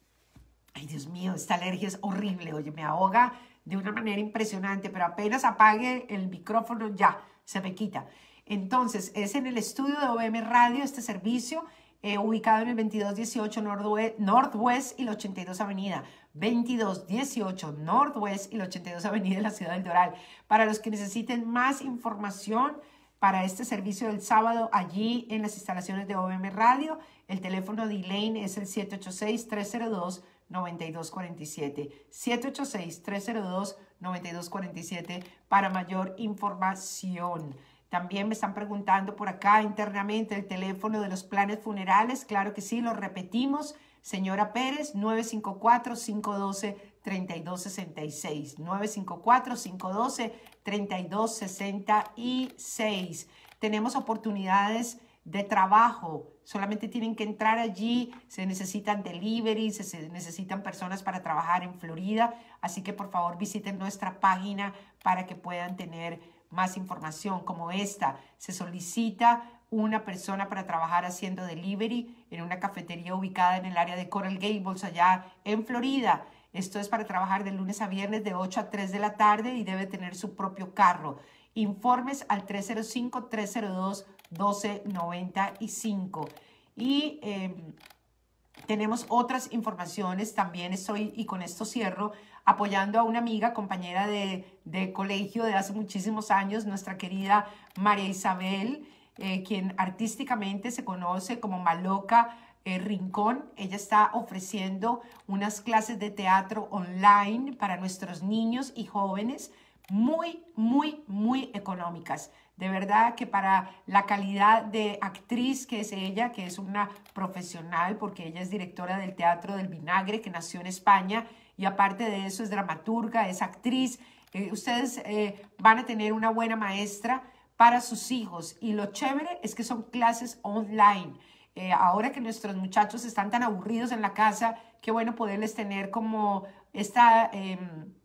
ay, Dios mío, esta alergia es horrible. Oye, me ahoga de una manera impresionante, pero apenas apague el micrófono ya se me quita. Entonces, es en el estudio de O V M Radio este servicio, eh, ubicado en el veintidós dieciocho Northwest, Northwest y la ochenta y dos Avenida. veintidós dieciocho Northwest y la ochenta y dos Avenida de la Ciudad del Doral. Para los que necesiten más información para este servicio del sábado allí en las instalaciones de O V M Radio, el teléfono de Elaine es el siete ocho seis, tres cero dos, nueve dos cuatro siete. siete ocho seis, tres cero dos, nueve dos cuatro siete para mayor información. También me están preguntando por acá internamente el teléfono de los planes funerales. Claro que sí, lo repetimos. Señora Pérez, nueve cinco cuatro, cinco uno dos, tres dos seis seis. nueve cinco cuatro, cinco uno dos, tres dos seis seis. Tenemos oportunidades de trabajo. Solamente tienen que entrar allí. Se necesitan deliveries, se necesitan personas para trabajar en Florida. Así que por favor visiten nuestra página para que puedan tener más información como esta. Se solicita una persona para trabajar haciendo delivery en una cafetería ubicada en el área de Coral Gables, allá en Florida. Esto es para trabajar de lunes a viernes de ocho a tres de la tarde y debe tener su propio carro. Informes al tres cero cinco, tres cero dos, uno dos nueve cinco. Y eh, tenemos otras informaciones. También estoy, y con esto cierro, apoyando a una amiga, compañera de, de colegio de hace muchísimos años, nuestra querida María Isabel, eh, quien artísticamente se conoce como Maloca eh, Rincón. Ella está ofreciendo unas clases de teatro online para nuestros niños y jóvenes muy, muy, muy económicas. De verdad que para la calidad de actriz que es ella, que es una profesional, porque ella es directora del Teatro del Vinagre, que nació en España, y aparte de eso es dramaturga, es actriz. Eh, ustedes eh, van a tener una buena maestra para sus hijos, y lo chévere es que son clases online. Eh, ahora que nuestros muchachos están tan aburridos en la casa, qué bueno poderles tener como esta eh,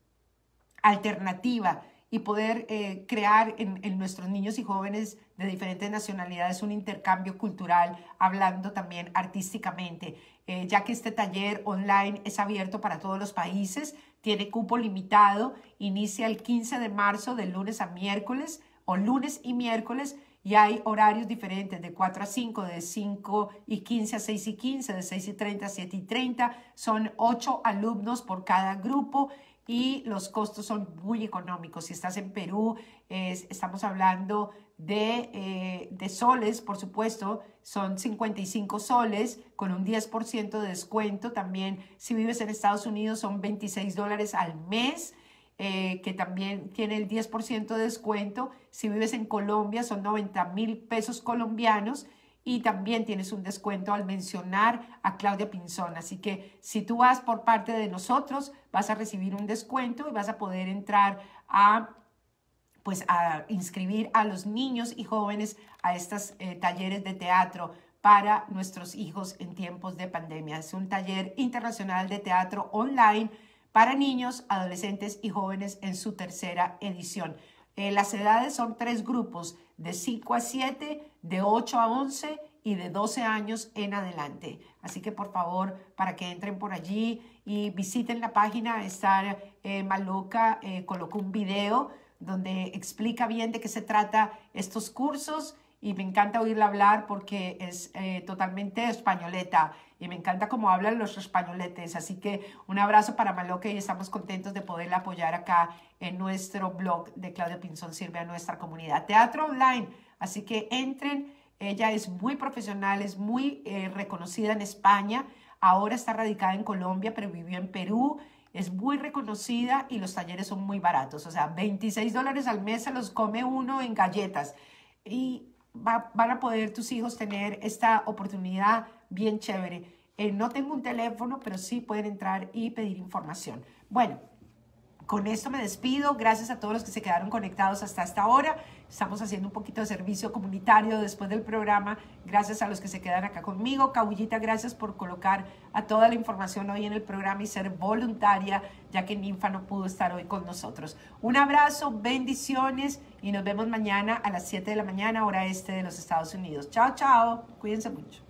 alternativa y poder eh, crear en, en nuestros niños y jóvenes de diferentes nacionalidades un intercambio cultural, hablando también artísticamente. Eh, ya que este taller online es abierto para todos los países, tiene cupo limitado, inicia el quince de marzo de lunes a miércoles, o lunes y miércoles, y hay horarios diferentes de cuatro a cinco, de cinco y quince a seis y quince, de seis y treinta a siete y treinta. Son ocho alumnos por cada grupo y los costos son muy económicos. Si estás en Perú, eh, estamos hablando de, eh, de soles, por supuesto, son cincuenta y cinco soles con un diez por ciento de descuento. También si vives en Estados Unidos son veintiséis dólares al mes. Eh, que también tiene el diez por ciento de descuento. Si vives en Colombia son noventa mil pesos colombianos y también tienes un descuento al mencionar a Claudia Pinzón. Así que si tú vas por parte de nosotros vas a recibir un descuento y vas a poder entrar a, pues, a inscribir a los niños y jóvenes a estos eh, talleres de teatro para nuestros hijos en tiempos de pandemia. Es un taller internacional de teatro online para niños, adolescentes y jóvenes en su tercera edición. Eh, las edades son tres grupos, de cinco a siete, de ocho a once y de doce años en adelante. Así que por favor, para que entren por allí y visiten la página, está eh, Maloca, eh, colocó un video donde explica bien de qué se trata estos cursos, y me encanta oírla hablar porque es eh, totalmente españoleta y me encanta cómo hablan los españoletes. Así que un abrazo para Maloca y estamos contentos de poderla apoyar acá en nuestro blog de Claudia Pinzón Sirve a nuestra comunidad. Teatro online, así que entren. Ella es muy profesional, es muy eh, reconocida en España, ahora está radicada en Colombia, pero vivió en Perú. Es muy reconocida y los talleres son muy baratos, o sea, veintiséis dólares al mes se los come uno en galletas. Y Va, van a poder tus hijos tener esta oportunidad bien chévere. Eh, no tengo un teléfono, pero sí pueden entrar y pedir información. Bueno, con esto me despido. Gracias a todos los que se quedaron conectados hasta esta hora. Estamos haciendo un poquito de servicio comunitario después del programa. Gracias a los que se quedan acá conmigo. Cabullita, gracias por colocar a toda la información hoy en el programa y ser voluntaria, ya que Ninfa no pudo estar hoy con nosotros. Un abrazo, bendiciones y nos vemos mañana a las siete de la mañana, hora este de los Estados Unidos. Chao, chao. Cuídense mucho.